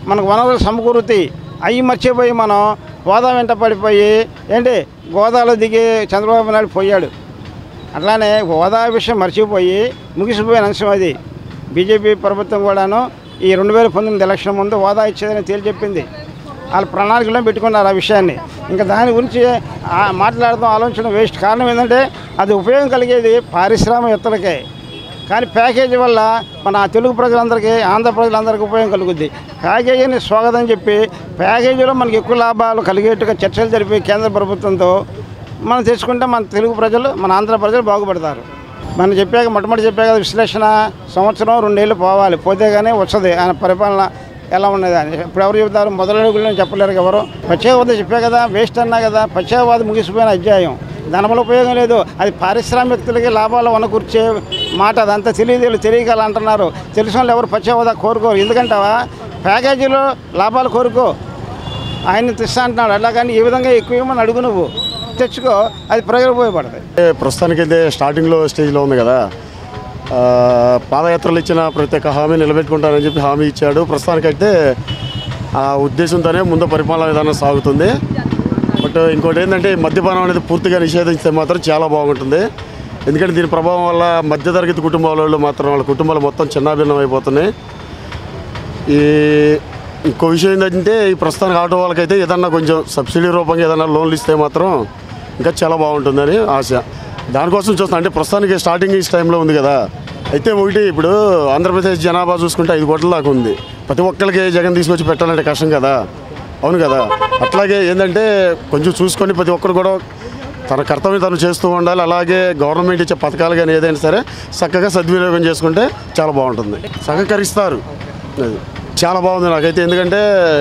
[SPEAKER 13] మనకు వనరులు సమకూరుతాయి. అవి మర్చిపోయి మనం హోదా వెంట పడిపోయి ఏంటి గోదాలో దిగి చంద్రబాబు నాయుడు పోయాడు. అట్లానే హోదా విషయం మర్చిపోయి ముగిసిపోయిన అంశం అది. బీజేపీ ప్రభుత్వం కూడాను ఈ 2019 ఎలక్షన్ ముందు హోదా ఇచ్చేదని తేల్చెప్పింది. వాళ్ళ ప్రణాళికలో పెట్టుకున్నారు ఆ విషయాన్ని. ఇంకా దాని గురించి మాట్లాడడం ఆలోచన వేస్ట్. కారణం ఏంటంటే అది ఉపయోగం కలిగేది పారిశ్రామికవేత్తలకే, కానీ ప్యాకేజీ వల్ల మన తెలుగు ప్రజలందరికీ ఆంధ్ర ప్రజలందరికీ ఉపయోగం కలుగుద్ది. ప్యాకేజీని స్వాగతం చెప్పి ప్యాకేజీలో మనకి ఎక్కువ లాభాలు కలిగేట్టుగా చర్చలు జరిపి కేంద్ర ప్రభుత్వంతో మనం తెచ్చుకుంటే మన తెలుగు ప్రజలు మన ఆంధ్ర ప్రజలు బాగుపడతారు. మనం చెప్పాక మొట్టమొదటి చెప్పాక విశ్లేషణ సంవత్సరం 2 ఏళ్ళు పోవాలి, పోతే కానీ వస్తుంది ఆయన పరిపాలన ఎలా ఉన్నది అని. ఇప్పుడు ఎవరు చెబుతారు? మొదలడుగులను చెప్పలేరు ఎవరు. పశ్చావాదం చెప్పే కదా, వేస్ట్ అన్నా కదా. పశ్చావాదం ముగిసిపోయిన అధ్యాయం, దానివల్ల ఉపయోగం లేదు. అది పారిశ్రామికవేత్తలకి లాభాలు వనకూర్చే మాట. అదంతా తెలియగల అంటున్నారు. తెలిసిన వాళ్ళు ఎవరు పశ్చావాదం కోరుకోరు. ఎందుకంటావా ప్యాకేజీలో లాభాలు కోరుకో, ఆయన్ని తెస్తా అంటున్నాడు. అలా కానీ ఈ విధంగా ఎక్కువ ఇవ్వమని అడుగు, నువ్వు తెచ్చుకో, అది ప్రజలు ఉపయోగపడతాయి.
[SPEAKER 14] ప్రస్తుతానికైతే స్టార్టింగ్లో స్టేజ్లో ఉంది కదా, పాదయాత్రలు ఇచ్చిన ప్రతి ఒక్క హామీ నిలబెట్టుకుంటారని చెప్పి హామీ ఇచ్చాడు. ప్రస్తుతానికైతే ఆ ఉద్దేశంతోనే ముందు పరిపాలన విధానం సాగుతుంది. బట్ ఇంకోటి ఏంటంటే మద్యపానం అనేది పూర్తిగా నిషేధిస్తే మాత్రం చాలా బాగుంటుంది. ఎందుకంటే దీని ప్రభావం వల్ల మధ్యతరగతి కుటుంబాల వాళ్ళు మాత్రం వాళ్ళ కుటుంబాలు మొత్తం చిన్నాభిన్నం అయిపోతున్నాయి. ఇంకో విషయం ఏంటంటే ఈ ప్రస్తుతానికి ఆటో వాళ్ళకైతే ఏదన్నా కొంచెం సబ్సిడీ రూపంగా ఏదన్నా లోన్లు ఇస్తే మాత్రం ఇంకా చాలా బాగుంటుందని ఆశ. దానికోసం చూస్తున్నాం. అంటే ప్రస్తుతానికి స్టార్టింగ్ ఈ టైంలో ఉంది కదా. అయితే ఒకటి ఇప్పుడు ఆంధ్రప్రదేశ్ జనాభా చూసుకుంటే 5 కోట్ల దాకా ఉంది. ప్రతి ఒక్కరికి జగన్ తీసుకొచ్చి పెట్టాలంటే కష్టం కదా, అవును కదా. అట్లాగే ఏంటంటే కొంచెం చూసుకొని ప్రతి ఒక్కరు కూడా తన కర్తవ్యం తను చేస్తూ ఉండాలి. అలాగే గవర్నమెంట్ ఇచ్చే పథకాలు కానీ ఏదైనా సరే చక్కగా సద్వినియోగం చేసుకుంటే చాలా బాగుంటుంది. సహకరిస్తారు, అది చాలా బాగుంది నాకైతే. ఎందుకంటే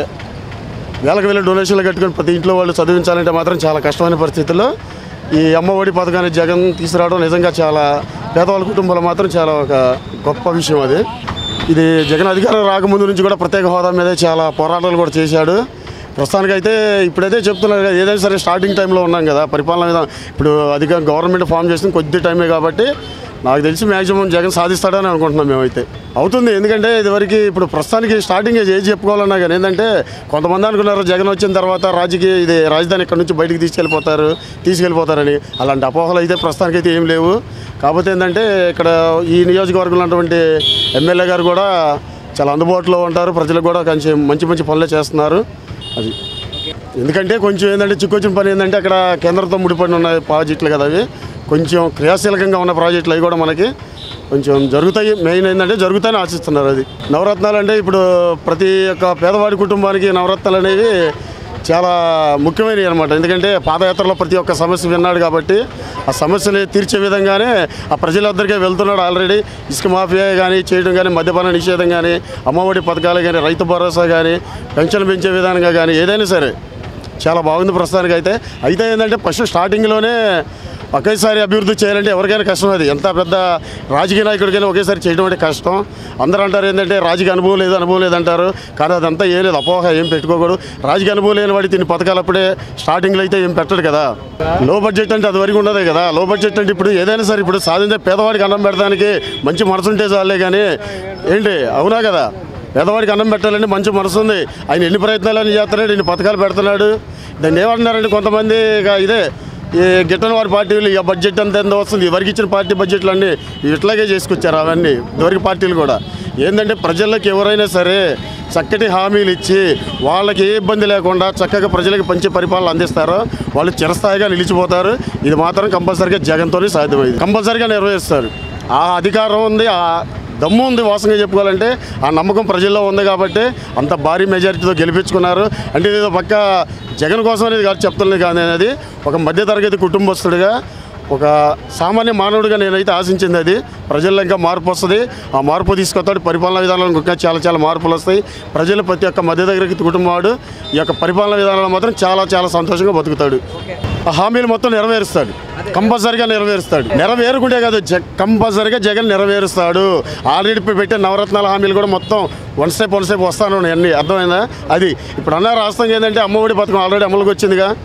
[SPEAKER 14] వేలకు వేల డొనేషన్లు కట్టుకొని ప్రతి ఇంట్లో వాళ్ళు చదివించాలంటే మాత్రం చాలా కష్టమైన పరిస్థితుల్లో ఈ అమ్మఒడి పథకాన్ని జగన్ తీసుకురావడం నిజంగా చాలా పేదవాళ్ళ కుటుంబాలు మాత్రం చాలా ఒక గొప్ప విషయం. అది ఇది జగన్ అధికారం రాకముందు నుంచి కూడా ప్రత్యేక హోదా మీదే చాలా పోరాటాలు కూడా చేశాడు. ప్రస్తుతానికైతే ఇప్పుడైతే చెప్తున్నారు కదా, ఏదైనా సరే స్టార్టింగ్ టైంలో ఉన్నాం కదా, పరిపాలన విధానం ఇప్పుడు అధికారం గవర్నమెంట్ ఫామ్ చేసింది కొద్ది టైమే కాబట్టి నాకు తెలిసి మ్యాక్సిమం జగన్ సాధిస్తాడని అనుకుంటున్నాం మేమైతే. అవుతుంది, ఎందుకంటే ఇదివరకు ఇప్పుడు ప్రస్తుతానికి స్టార్టింగ్ ఏది చెప్పుకోవాలన్నా కానీ ఏంటంటే కొంతమంది అనుకున్నారు జగన్ వచ్చిన తర్వాత రాజధాని ఇక్కడ నుంచి బయటికి తీసుకెళ్ళిపోతారని. అలాంటి అపోహలు అయితే ప్రస్తుతానికైతే ఏం లేవు. కాకపోతే ఏంటంటే ఇక్కడ ఈ నియోజకవర్గంలో ఉన్నటువంటి ఎమ్మెల్యే గారు కూడా చాలా అందుబాటులో ఉంటారు, ప్రజలకు కూడా కొంచెం మంచి పనులే చేస్తున్నారు. అది ఎందుకంటే కొంచెం ఏంటంటే చిక్కొచ్చిన పని ఏంటంటే అక్కడ కేంద్రంతో ముడిపడిన ఉన్న ప్రాజెక్టులు కదా, అవి కొంచెం క్రియాశీలకంగా ఉన్న ప్రాజెక్టులు అవి కూడా మనకి కొంచెం జరుగుతాయి. మెయిన్ ఏంటంటే జరుగుతాయని ఆశిస్తున్నారు. అది నవరత్నాలు అంటే ఇప్పుడు ప్రతి ఒక్క పేదవాడి కుటుంబానికి నవరత్నాలు అనేవి చాలా ముఖ్యమైనవి అనమాట. ఎందుకంటే పాదయాత్రలో ప్రతి ఒక్క సమస్య విన్నాడు కాబట్టి ఆ సమస్యని తీర్చే విధంగానే ఆ ప్రజలందరికీ వెళ్తున్నాడు. ఆల్రెడీ ఇసుక మాఫియా కానీ చేయడం కానీ, మద్యపాన నిషేధం కానీ, అమ్మఒడి పథకాలు కానీ, రైతు భరోసా కానీ, పెన్షన్ పెంచే విధానంగా కానీ ఏదైనా సరే చాలా బాగుంది ప్రస్తుతానికి. అయితే ఏంటంటే ఫస్ట్ స్టార్టింగ్లోనే ఒకేసారి అభివృద్ధి చేయాలంటే ఎవరికైనా కష్టం. అది ఎంత పెద్ద రాజకీయ నాయకుడికైనా ఒకేసారి చేయడం అంటే కష్టం. అందరూ అంటారు ఏంటంటే రాజకీయ అనుభవం లేదంటారు, కానీ అదంతా ఏం లేదు, అపోహ ఏం పెట్టుకోకూడదు. రాజకీయ అనుభవం లేని వాడి దీని పథకాలు అప్పుడే స్టార్టింగ్లో అయితే ఏం పెట్టడు కదా. లో బడ్జెట్ అంటే అది వరకు ఉండదు కదా. లో బడ్జెట్ అంటే ఇప్పుడు ఏదైనా సరే ఇప్పుడు సాధించే పేదవాడికి అన్నం పెడతానికి మంచి మనసు ఉంటే చాలే కానీ ఏంటి, అవునా కదా. పేదవాడికి అన్నం పెట్టాలంటే మంచి మనసు ఉంది. ఆయన ఎన్ని ప్రయత్నాలు చేస్తున్నాడు, ఎన్ని పథకాలు పెడుతున్నాడు. దాన్ని ఏమంటున్నారంటే కొంతమంది ఇదే ఈ గిట్టని వారి పార్టీలు ఇక బడ్జెట్ అంత ఎంత వస్తుంది, ఎవరికి ఇచ్చిన పార్టీ బడ్జెట్లు అన్నీ ఇట్లాగే చేసుకొచ్చారు. అవన్నీ ఎవరికి పార్టీలు కూడా ఏంటంటే ప్రజలకు ఎవరైనా సరే చక్కటి హామీలు ఇచ్చి వాళ్ళకి ఏ ఇబ్బంది లేకుండా చక్కగా ప్రజలకు పంచే పరిపాలన అందిస్తారో వాళ్ళు చిరస్థాయిగా నిలిచిపోతారు. ఇది మాత్రం కంపల్సరీగా జగన్తోనే సాధ్యమైంది, కంపల్సరీగా నెరవేరుస్తారు. ఆ అధికారం ఉంది, ఆ దమ్ము ఉంది. వాసంగా చెప్పుకోవాలంటే ఆ నమ్మకం ప్రజల్లో ఉంది కాబట్టి అంత భారీ మెజారిటీతో గెలిపించుకున్నారు. అంటే ఏదో పక్క జగన్ కోసం అనేది కాదు చెప్తున్నది, కానీ అనేది ఒక మధ్యతరగతి కుటుంబస్తుడిగా ఒక సామాన్య మానవుడిగా నేనైతే ఆశించింది అది. ప్రజల్లో ఇంకా మార్పు వస్తుంది, ఆ మార్పు తీసుకొస్తాడు. పరిపాలనా విధానంలో ఇంకా చాలా మార్పులు వస్తాయి. ప్రజలు ప్రతి ఒక్క మధ్యతరగతి కుటుంబాడు ఈ యొక్క పరిపాలనా విధానంలో మాత్రం చాలా సంతోషంగా బతుకుతాడు. ఆ హామీలు మొత్తం నెరవేరుస్తాడు, కంపల్సరీగా నెరవేరుస్తాడు. నెరవేరుకుంటే కాదు, కంపల్సరీగా జగన్ నెరవేరుస్తాడు. ఆల్రెడీ పెట్టే నవరత్నాల హామీలు కూడా మొత్తం వన్ స్టెప్ వస్తాను అన్నీ. అర్థమైందా? అది ఇప్పుడు అన్న రాష్ట్రం ఏంటంటే అమ్మఒడి పథకం ఆల్రెడీ అమలుకి వచ్చిందిగా.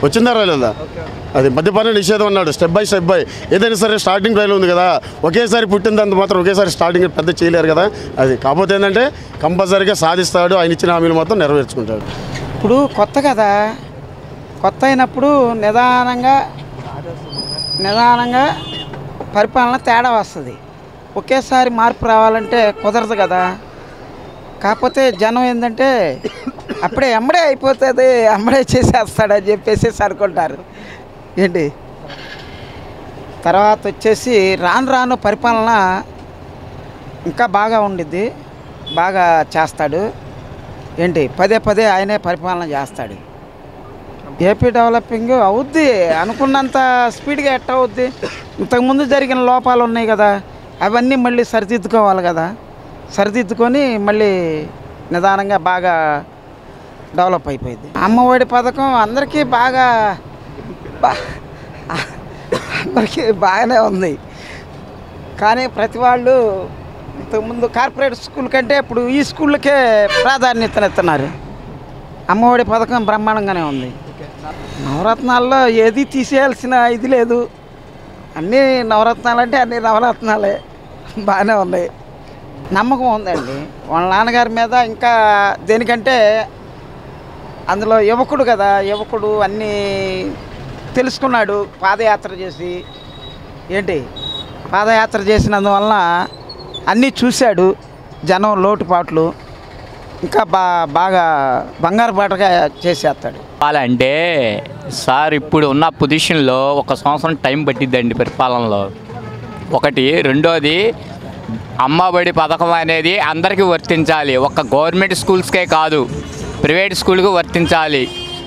[SPEAKER 14] వచ్చిందా రాలేదా? అది మద్యపాన నిషేధం అన్నాడు, స్టెప్ బై ఏదైనా సరే స్టార్టింగ్ ట్రైల్ ఉంది కదా, ఒకేసారి పుట్టిందంత మాత్రం ఒకేసారి స్టార్టింగ్ పెద్ద చేయలేరు కదా. అది కాకపోతే ఏంటంటే కంపల్సరీగా సాధిస్తాడు, ఆయన ఇచ్చిన హామీలు మొత్తం నెరవేర్చుకుంటాడు.
[SPEAKER 15] ఇప్పుడు కొత్త కదా, కొత్త అయినప్పుడు నిదానంగా పరిపాలన తేడా వస్తుంది. ఒకేసారి మార్పు రావాలంటే కుదరదు కదా. కాకపోతే జనం ఏంటంటే అమ్మడే అయిపోతుంది, అమ్మడే చేసేస్తాడని చెప్పేసి అనుకుంటారు ఏంటి. తర్వాత వచ్చేసి రాను పరిపాలన ఇంకా బాగా ఉండిద్ది, బాగా చేస్తాడు ఏంటి. పదే ఆయనే పరిపాలన చేస్తాడు. ఏపీ డెవలపింగ్ అవుద్ది, అనుకున్నంత స్పీడ్గా ఎట్ట అవుద్ది. ఇంతకుముందు జరిగిన లోపాలు ఉన్నాయి కదా, అవన్నీ మళ్ళీ సరిదిద్దుకోవాలి కదా. సరిదిద్దుకొని మళ్ళీ నిదానంగా బాగా డెవలప్ అయిపోయింది. అమ్మఒడి పథకం అందరికీ అందరికీ బాగానే ఉంది. కానీ ప్రతి వాళ్ళు ఇంతకుముందు కార్పొరేట్ స్కూల్ కంటే ఇప్పుడు ఈ స్కూళ్ళకే ప్రాధాన్యతనిస్తున్నారు. అమ్మఒడి పథకం బ్రహ్మాండంగానే ఉంది. నవరత్నాల్లో ఏది తీసేయాల్సిన ఇది లేదు. అన్నీ నవరత్నాలు అంటే అన్ని నవరత్నాలే బాగానే ఉన్నాయి. నమ్మకం ఉందండి వాళ్ళ నాన్నగారి మీద. ఇంకా దేనికంటే అందులో యువకుడు కదా, యువకుడు అన్నీ తెలుసుకున్నాడు. పాదయాత్ర చేసి పాదయాత్ర చేసినందువలన అన్నీ చూశాడు. జనం లోటుపాట్లు ఇంకా బాగా బంగారు బాటగా చేసేస్తాడు.
[SPEAKER 16] అంటే సార్ ఇప్పుడు ఉన్న పొజిషన్లో 1 సంవత్సరం టైం పట్టిద్దండి పరిపాలనలో. ఒకటి. రెండోది అమ్మఒడి పథకం అనేది అందరికీ వర్తించాలి. ఒక గవర్నమెంట్ స్కూల్స్కే కాదు, ప్రైవేట్ స్కూల్కి వర్తించాలి.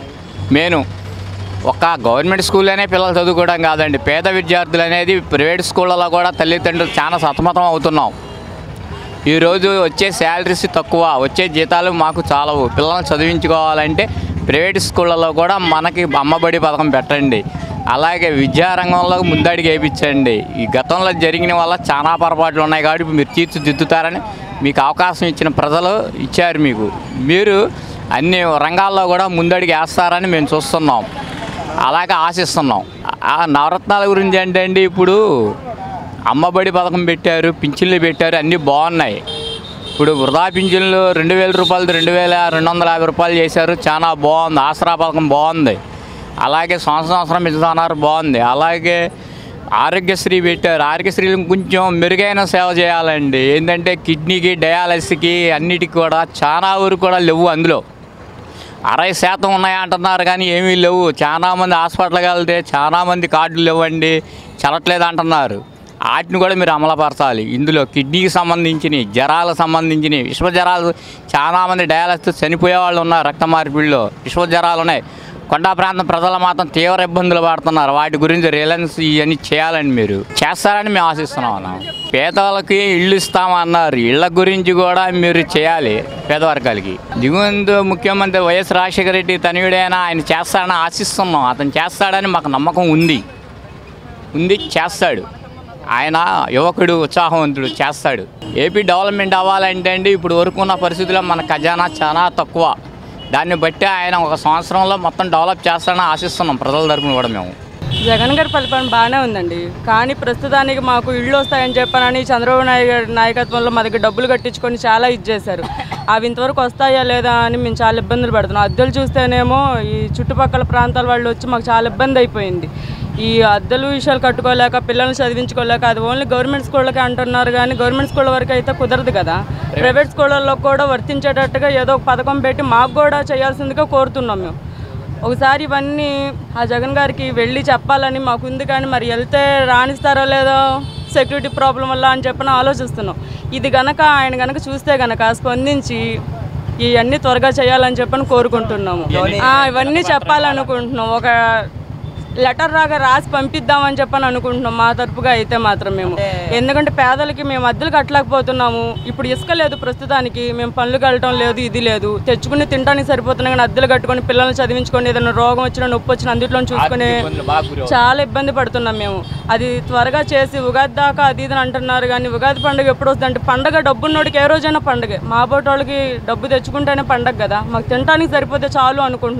[SPEAKER 16] ఒక గవర్నమెంట్ స్కూల్లోనే పిల్లలు చదువుకోవడం కాదండి, పేద విద్యార్థులు అనేది ప్రైవేట్ స్కూళ్ళలో కూడా తల్లిదండ్రులు చాలా సతమతం అవుతున్నాం. ఈరోజు వచ్చే శాలరీస్ తక్కువ, వచ్చే జీతాలు మాకు చాలవు. పిల్లల్ని చదివించుకోవాలంటే ప్రైవేట్ స్కూళ్ళలో కూడా మనకి అమ్మఒడి పథకం పెట్టండి. అలాగే విద్యారంగంలో ముందడుగు వేయించండి. ఈ గతంలో జరిగిన వల్ల చాలా పొరపాట్లు ఉన్నాయి కాబట్టి మీరు తీర్చిదిద్దుతారని మీకు అవకాశం ఇచ్చిన ప్రజలు ఇచ్చారు. మీరు అన్ని రంగాల్లో కూడా ముందడుగు వేస్తారని మేము చూస్తున్నాం, అలాగే ఆశిస్తున్నాం. ఆ నవరత్నాల గురించి ఏంటంటే ఇప్పుడు అమ్మఒడి పథకం పెట్టారు, పింఛన్లు పెట్టారు, అన్నీ బాగున్నాయి. ఇప్పుడు వృధా పింఛన్లు 2000 రూపాయలు 2250 రూపాయలు చేశారు, చాలా బాగుంది. ఆసరా పథకం బాగుంది. అలాగే సంవత్సరం పెంచుతున్నారు, బాగుంది. అలాగే ఆరోగ్యశ్రీ పెట్టారు. ఆరోగ్యశ్రీలు కొంచెం మెరుగైన సేవ చేయాలండి. ఏంటంటే కిడ్నీకి, డయాలసిస్కి అన్నిటికీ కూడా చాలా వరకు కూడా లేవు. అందులో 60% ఉన్నాయి అంటున్నారు కానీ ఏమీ లేవు. చాలామంది హాస్పిటల్కి వెళ్తే చాలామంది కార్డులు లేవండి, చెల్లట్లేదు అంటున్నారు. వాటిని కూడా మీరు అమలుపరచాలి. ఇందులో కిడ్నీకి సంబంధించినవి, జ్వరాలకు సంబంధించినవి, విశ్వ జ్వరాలు, చాలామంది డయాలసిస్ చనిపోయే వాళ్ళు ఉన్నారు. రక్త మార్పిడిలో విశ్వ జ్వరాలు ఉన్నాయి. కొండా ప్రాంతం ప్రజలు మాత్రం తీవ్ర ఇబ్బందులు పడుతున్నారు. వాటి గురించి రిలయన్స్ ఇవన్నీ చేయాలని మీరు చేస్తారని మేము ఆశిస్తున్నాం. పేదవాళ్ళకి ఇళ్ళు ఇస్తామన్నారు, ఇళ్ళ గురించి కూడా మీరు చేయాలి. పేదవర్గాలకి దిగుందు ముఖ్యమంత్రి వైఎస్ రాజశేఖర రెడ్డి తనయుడైనా ఆయన చేస్తాడని ఆశిస్తున్నాం. అతను చేస్తాడని మాకు నమ్మకం ఉంది, చేస్తాడు. ఆయన యువకుడు, ఉత్సాహవంతుడు, చేస్తాడు. ఏపీ డెవలప్మెంట్ అవ్వాలంటే అండి ఇప్పుడు వరకు ఉన్న పరిస్థితుల్లో మన ఖజానా చాలా తక్కువ. దాన్ని బట్టి ఆయన 1 సంవత్సరంలో మొత్తం డెవలప్ చేస్తాడని ఆశిస్తున్నాం ప్రజల తరపున కూడా. మేము
[SPEAKER 17] జగన్ గారి పరిపాలన బాగానే ఉందండి, కానీ ప్రస్తుతానికి మాకు ఇళ్ళు వస్తాయని చెప్పానని చంద్రబాబు నాయుడు గారి నాయకత్వంలో మా దగ్గర డబ్బులు కట్టించుకొని చాలా ఇచ్చేశారు. అవి ఇంతవరకు వస్తాయా లేదా అని మేము చాలా ఇబ్బందులు పడుతున్నాం. అద్దెలు చూస్తేనేమో ఈ చుట్టుపక్కల ప్రాంతాల వాళ్ళు వచ్చి మాకు చాలా ఇబ్బంది అయిపోయింది. ఈ అద్దెలు విషయాలు కట్టుకోలేక, పిల్లల్ని చదివించుకోలేక, అది ఓన్లీ గవర్నమెంట్ స్కూళ్ళకి అంటున్నారు కానీ గవర్నమెంట్ స్కూళ్ళ వరకు అయితే కుదరదు కదా. ప్రైవేట్ స్కూళ్ళల్లో కూడా వర్తించేటట్టుగా ఏదో ఒక పథకం పెట్టి మాకు కూడా చేయాల్సిందిగా కోరుతున్నాం. మేము ఒకసారి ఇవన్నీ ఆ జగన్ గారికి వెళ్ళి చెప్పాలని మాకు ఉంది, కానీ మరి వెళ్తే రాణిస్తారో లేదో సెక్యూరిటీ ప్రాబ్లం వల్ల అని చెప్పని ఆలోచిస్తున్నాం. ఇది గనక ఆయన గనక చూస్తే గనక స్పందించి ఇవన్నీ త్వరగా చేయాలని చెప్పని కోరుకుంటున్నాము. ఇవన్నీ చెప్పాలనుకుంటున్నాం. ఒక లెటర్ రాగా రాసి పంపిద్దామని చెప్పని అనుకుంటున్నాం మా తరపుగా అయితే మాత్రం మేము. ఎందుకంటే పేదలకి మేము అద్దెలు కట్టలేకపోతున్నాము. ఇప్పుడు ఇసుక లేదు ప్రస్తుతానికి, మేము పనులకు వెళ్ళటం లేదు, ఇది లేదు. తెచ్చుకుని తినడానికి సరిపోతున్నాయి కానీ అద్దెలు కట్టుకొని పిల్లల్ని చదివించుకొని ఏదైనా రోగం వచ్చినా, నొప్పి వచ్చినా అందులో చూసుకుని చాలా ఇబ్బంది పడుతున్నాం మేము. అది త్వరగా చేసి ఉగాది దాకా అది ఇది అంటున్నారు కానీ ఉగాది పండుగ ఎప్పుడు వస్తుందంటే, పండగ డబ్బున్నోడికి ఏ రోజైనా పండుగ. మా పోటోళ్ళకి డబ్బు తెచ్చుకుంటేనే పండగ కదా. మాకు తినడానికి సరిపోతే చాలు అనుకుంటున్నాం.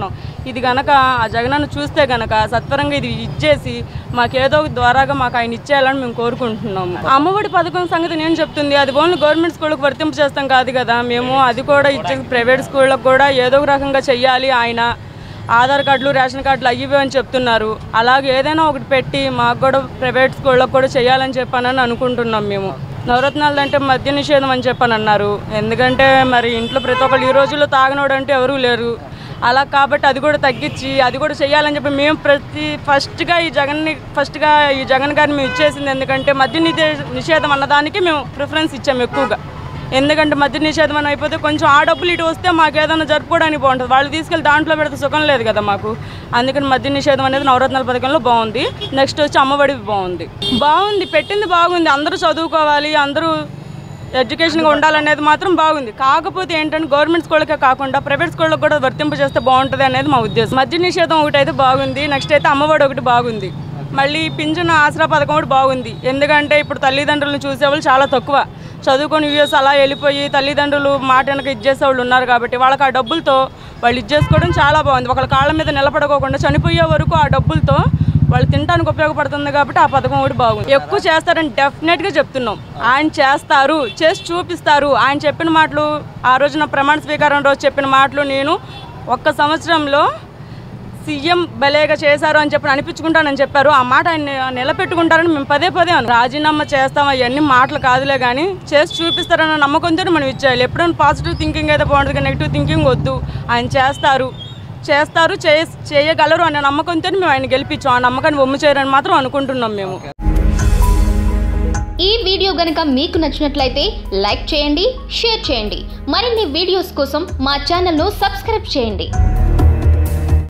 [SPEAKER 17] ఇది గనక ఆ జగనన్న చూస్తే గనక సత్వరంగా ఇది ఇచ్చేసి మాకేదో ద్వారాగా మాకు ఆయన ఇచ్చేయాలని మేము కోరుకుంటున్నాము. అమ్మఒడి పథకం సంగతి నేను చెప్తుంది, అది ఓన్లీ గవర్నమెంట్ స్కూళ్ళకి వర్తింపు చేస్తాం కాదు కదా, మేము అది కూడా ఇచ్చే ప్రైవేట్ స్కూళ్ళకు కూడా ఏదో ఒక రకంగా చెయ్యాలి. ఆయన ఆధార్ కార్డులు రేషన్ కార్డులు అయ్యివే అని చెప్తున్నారు, అలాగే ఏదైనా ఒకటి పెట్టి మాకు కూడా ప్రైవేట్ స్కూళ్ళకు కూడా చేయాలని చెప్పానని అనుకుంటున్నాం. మేము నవరత్నాలు అంటే మద్య నిషేధం అని చెప్పని అన్నారు, ఎందుకంటే మరి ఇంట్లో ప్రతి ఒక్కళ్ళు ఈ రోజుల్లో తాగనోడు అంటే ఎవరూ లేరు, అలా కాబట్టి అది కూడా తగ్గించి అది కూడా చేయాలని చెప్పి మేము ఫస్ట్గా ఈ జగన్ గారిని మేము ఇచ్చేసింది. ఎందుకంటే మద్య నిషేధం అన్నదానికి మేము ప్రిఫరెన్స్ ఇచ్చాము ఎక్కువగా, ఎందుకంటే మద్య నిషేధం అని అయిపోతే కొంచెం ఆ డబ్బులు ఇటు వస్తే మాకు ఏదైనా జరుపుకోవడానికి బాగుంటుంది, వాళ్ళు తీసుకెళ్ళి దాంట్లో పెడితే సుఖం లేదు కదా మాకు. అందుకని మద్య నిషేధం అనేది నవరత్నాల పథకంలో బాగుంది. నెక్స్ట్ వచ్చి అమ్మఒడి బాగుంది, పెట్టింది బాగుంది, అందరూ చదువుకోవాలి, అందరూ ఎడ్యుకేషన్గా ఉండాలనేది మాత్రం బాగుంది. కాకపోతే ఏంటంటే గవర్నమెంట్ స్కూళ్ళకే కాకుండా ప్రైవేట్ స్కూళ్ళకి కూడా వర్తింపు చేస్తే బాగుంటుంది అనేది మా ఉద్దేశం. మద్య నిషేధం ఒకటి అయితే బాగుంది, నెక్స్ట్ అయితే అమ్మఒడి ఒకటి బాగుంది, మళ్ళీ పింఛన్ ఆసరా పథకం కూడా బాగుంది. ఎందుకంటే ఇప్పుడు తల్లిదండ్రులను చూసేవాళ్ళు చాలా తక్కువ, చదువుకొని యూఎస్ అలా వెళ్ళిపోయి తల్లిదండ్రులు మాట వెనక ఇచ్చేసేవాళ్ళు ఉన్నారు కాబట్టి వాళ్ళకి ఆ డబ్బులతో వాళ్ళు ఇచ్చేసుకోవడం చాలా బాగుంది. ఒకళ్ళ కాళ్ళ మీద నిలబడుకోకుండా చనిపోయే వరకు ఆ డబ్బులతో వాళ్ళు తినడానికి ఉపయోగపడుతుంది కాబట్టి ఆ పథకం కూడా బాగుంది. ఎక్కువ చేస్తారని డెఫినెట్గా చెప్తున్నాం, ఆయన చేస్తారు, చేసి చూపిస్తారు. ఆయన చెప్పిన మాటలు ఆ రోజున ప్రమాణ స్వీకారం రోజు చెప్పిన మాటలు నేను 1 సంవత్సరంలో సీఎం భలేగా చేశారు అని చెప్పి అనిపించుకుంటానని చెప్పారు. ఆ మాట ఆయన నిలబెట్టుకుంటారని మేము పదే రాజీనామా చేస్తాం అవన్నీ మాటలు కాదులే కానీ చేసి చూపిస్తారన్న నమ్మకంతో మనం ఇచ్చేయాలి. ఎప్పుడైనా పాజిటివ్ థింకింగ్ అయితే బాగుంటుంది, నెగిటివ్ థింకింగ్ వద్దు. ఆయన చేస్తారు చేయగలరు అనే నమ్మకంతో మేము ఆయన గెలిపించాం. ఆ నమ్మకాన్ని వమ్ము చేయరని మాత్రం అనుకుంటున్నాం మేము.
[SPEAKER 18] ఈ వీడియో గనుక మీకు నచ్చినట్లయితే లైక్ చేయండి, షేర్ చేయండి. మరిన్ని వీడియోస్ కోసం మా ఛానల్ను సబ్స్క్రైబ్ చేయండి.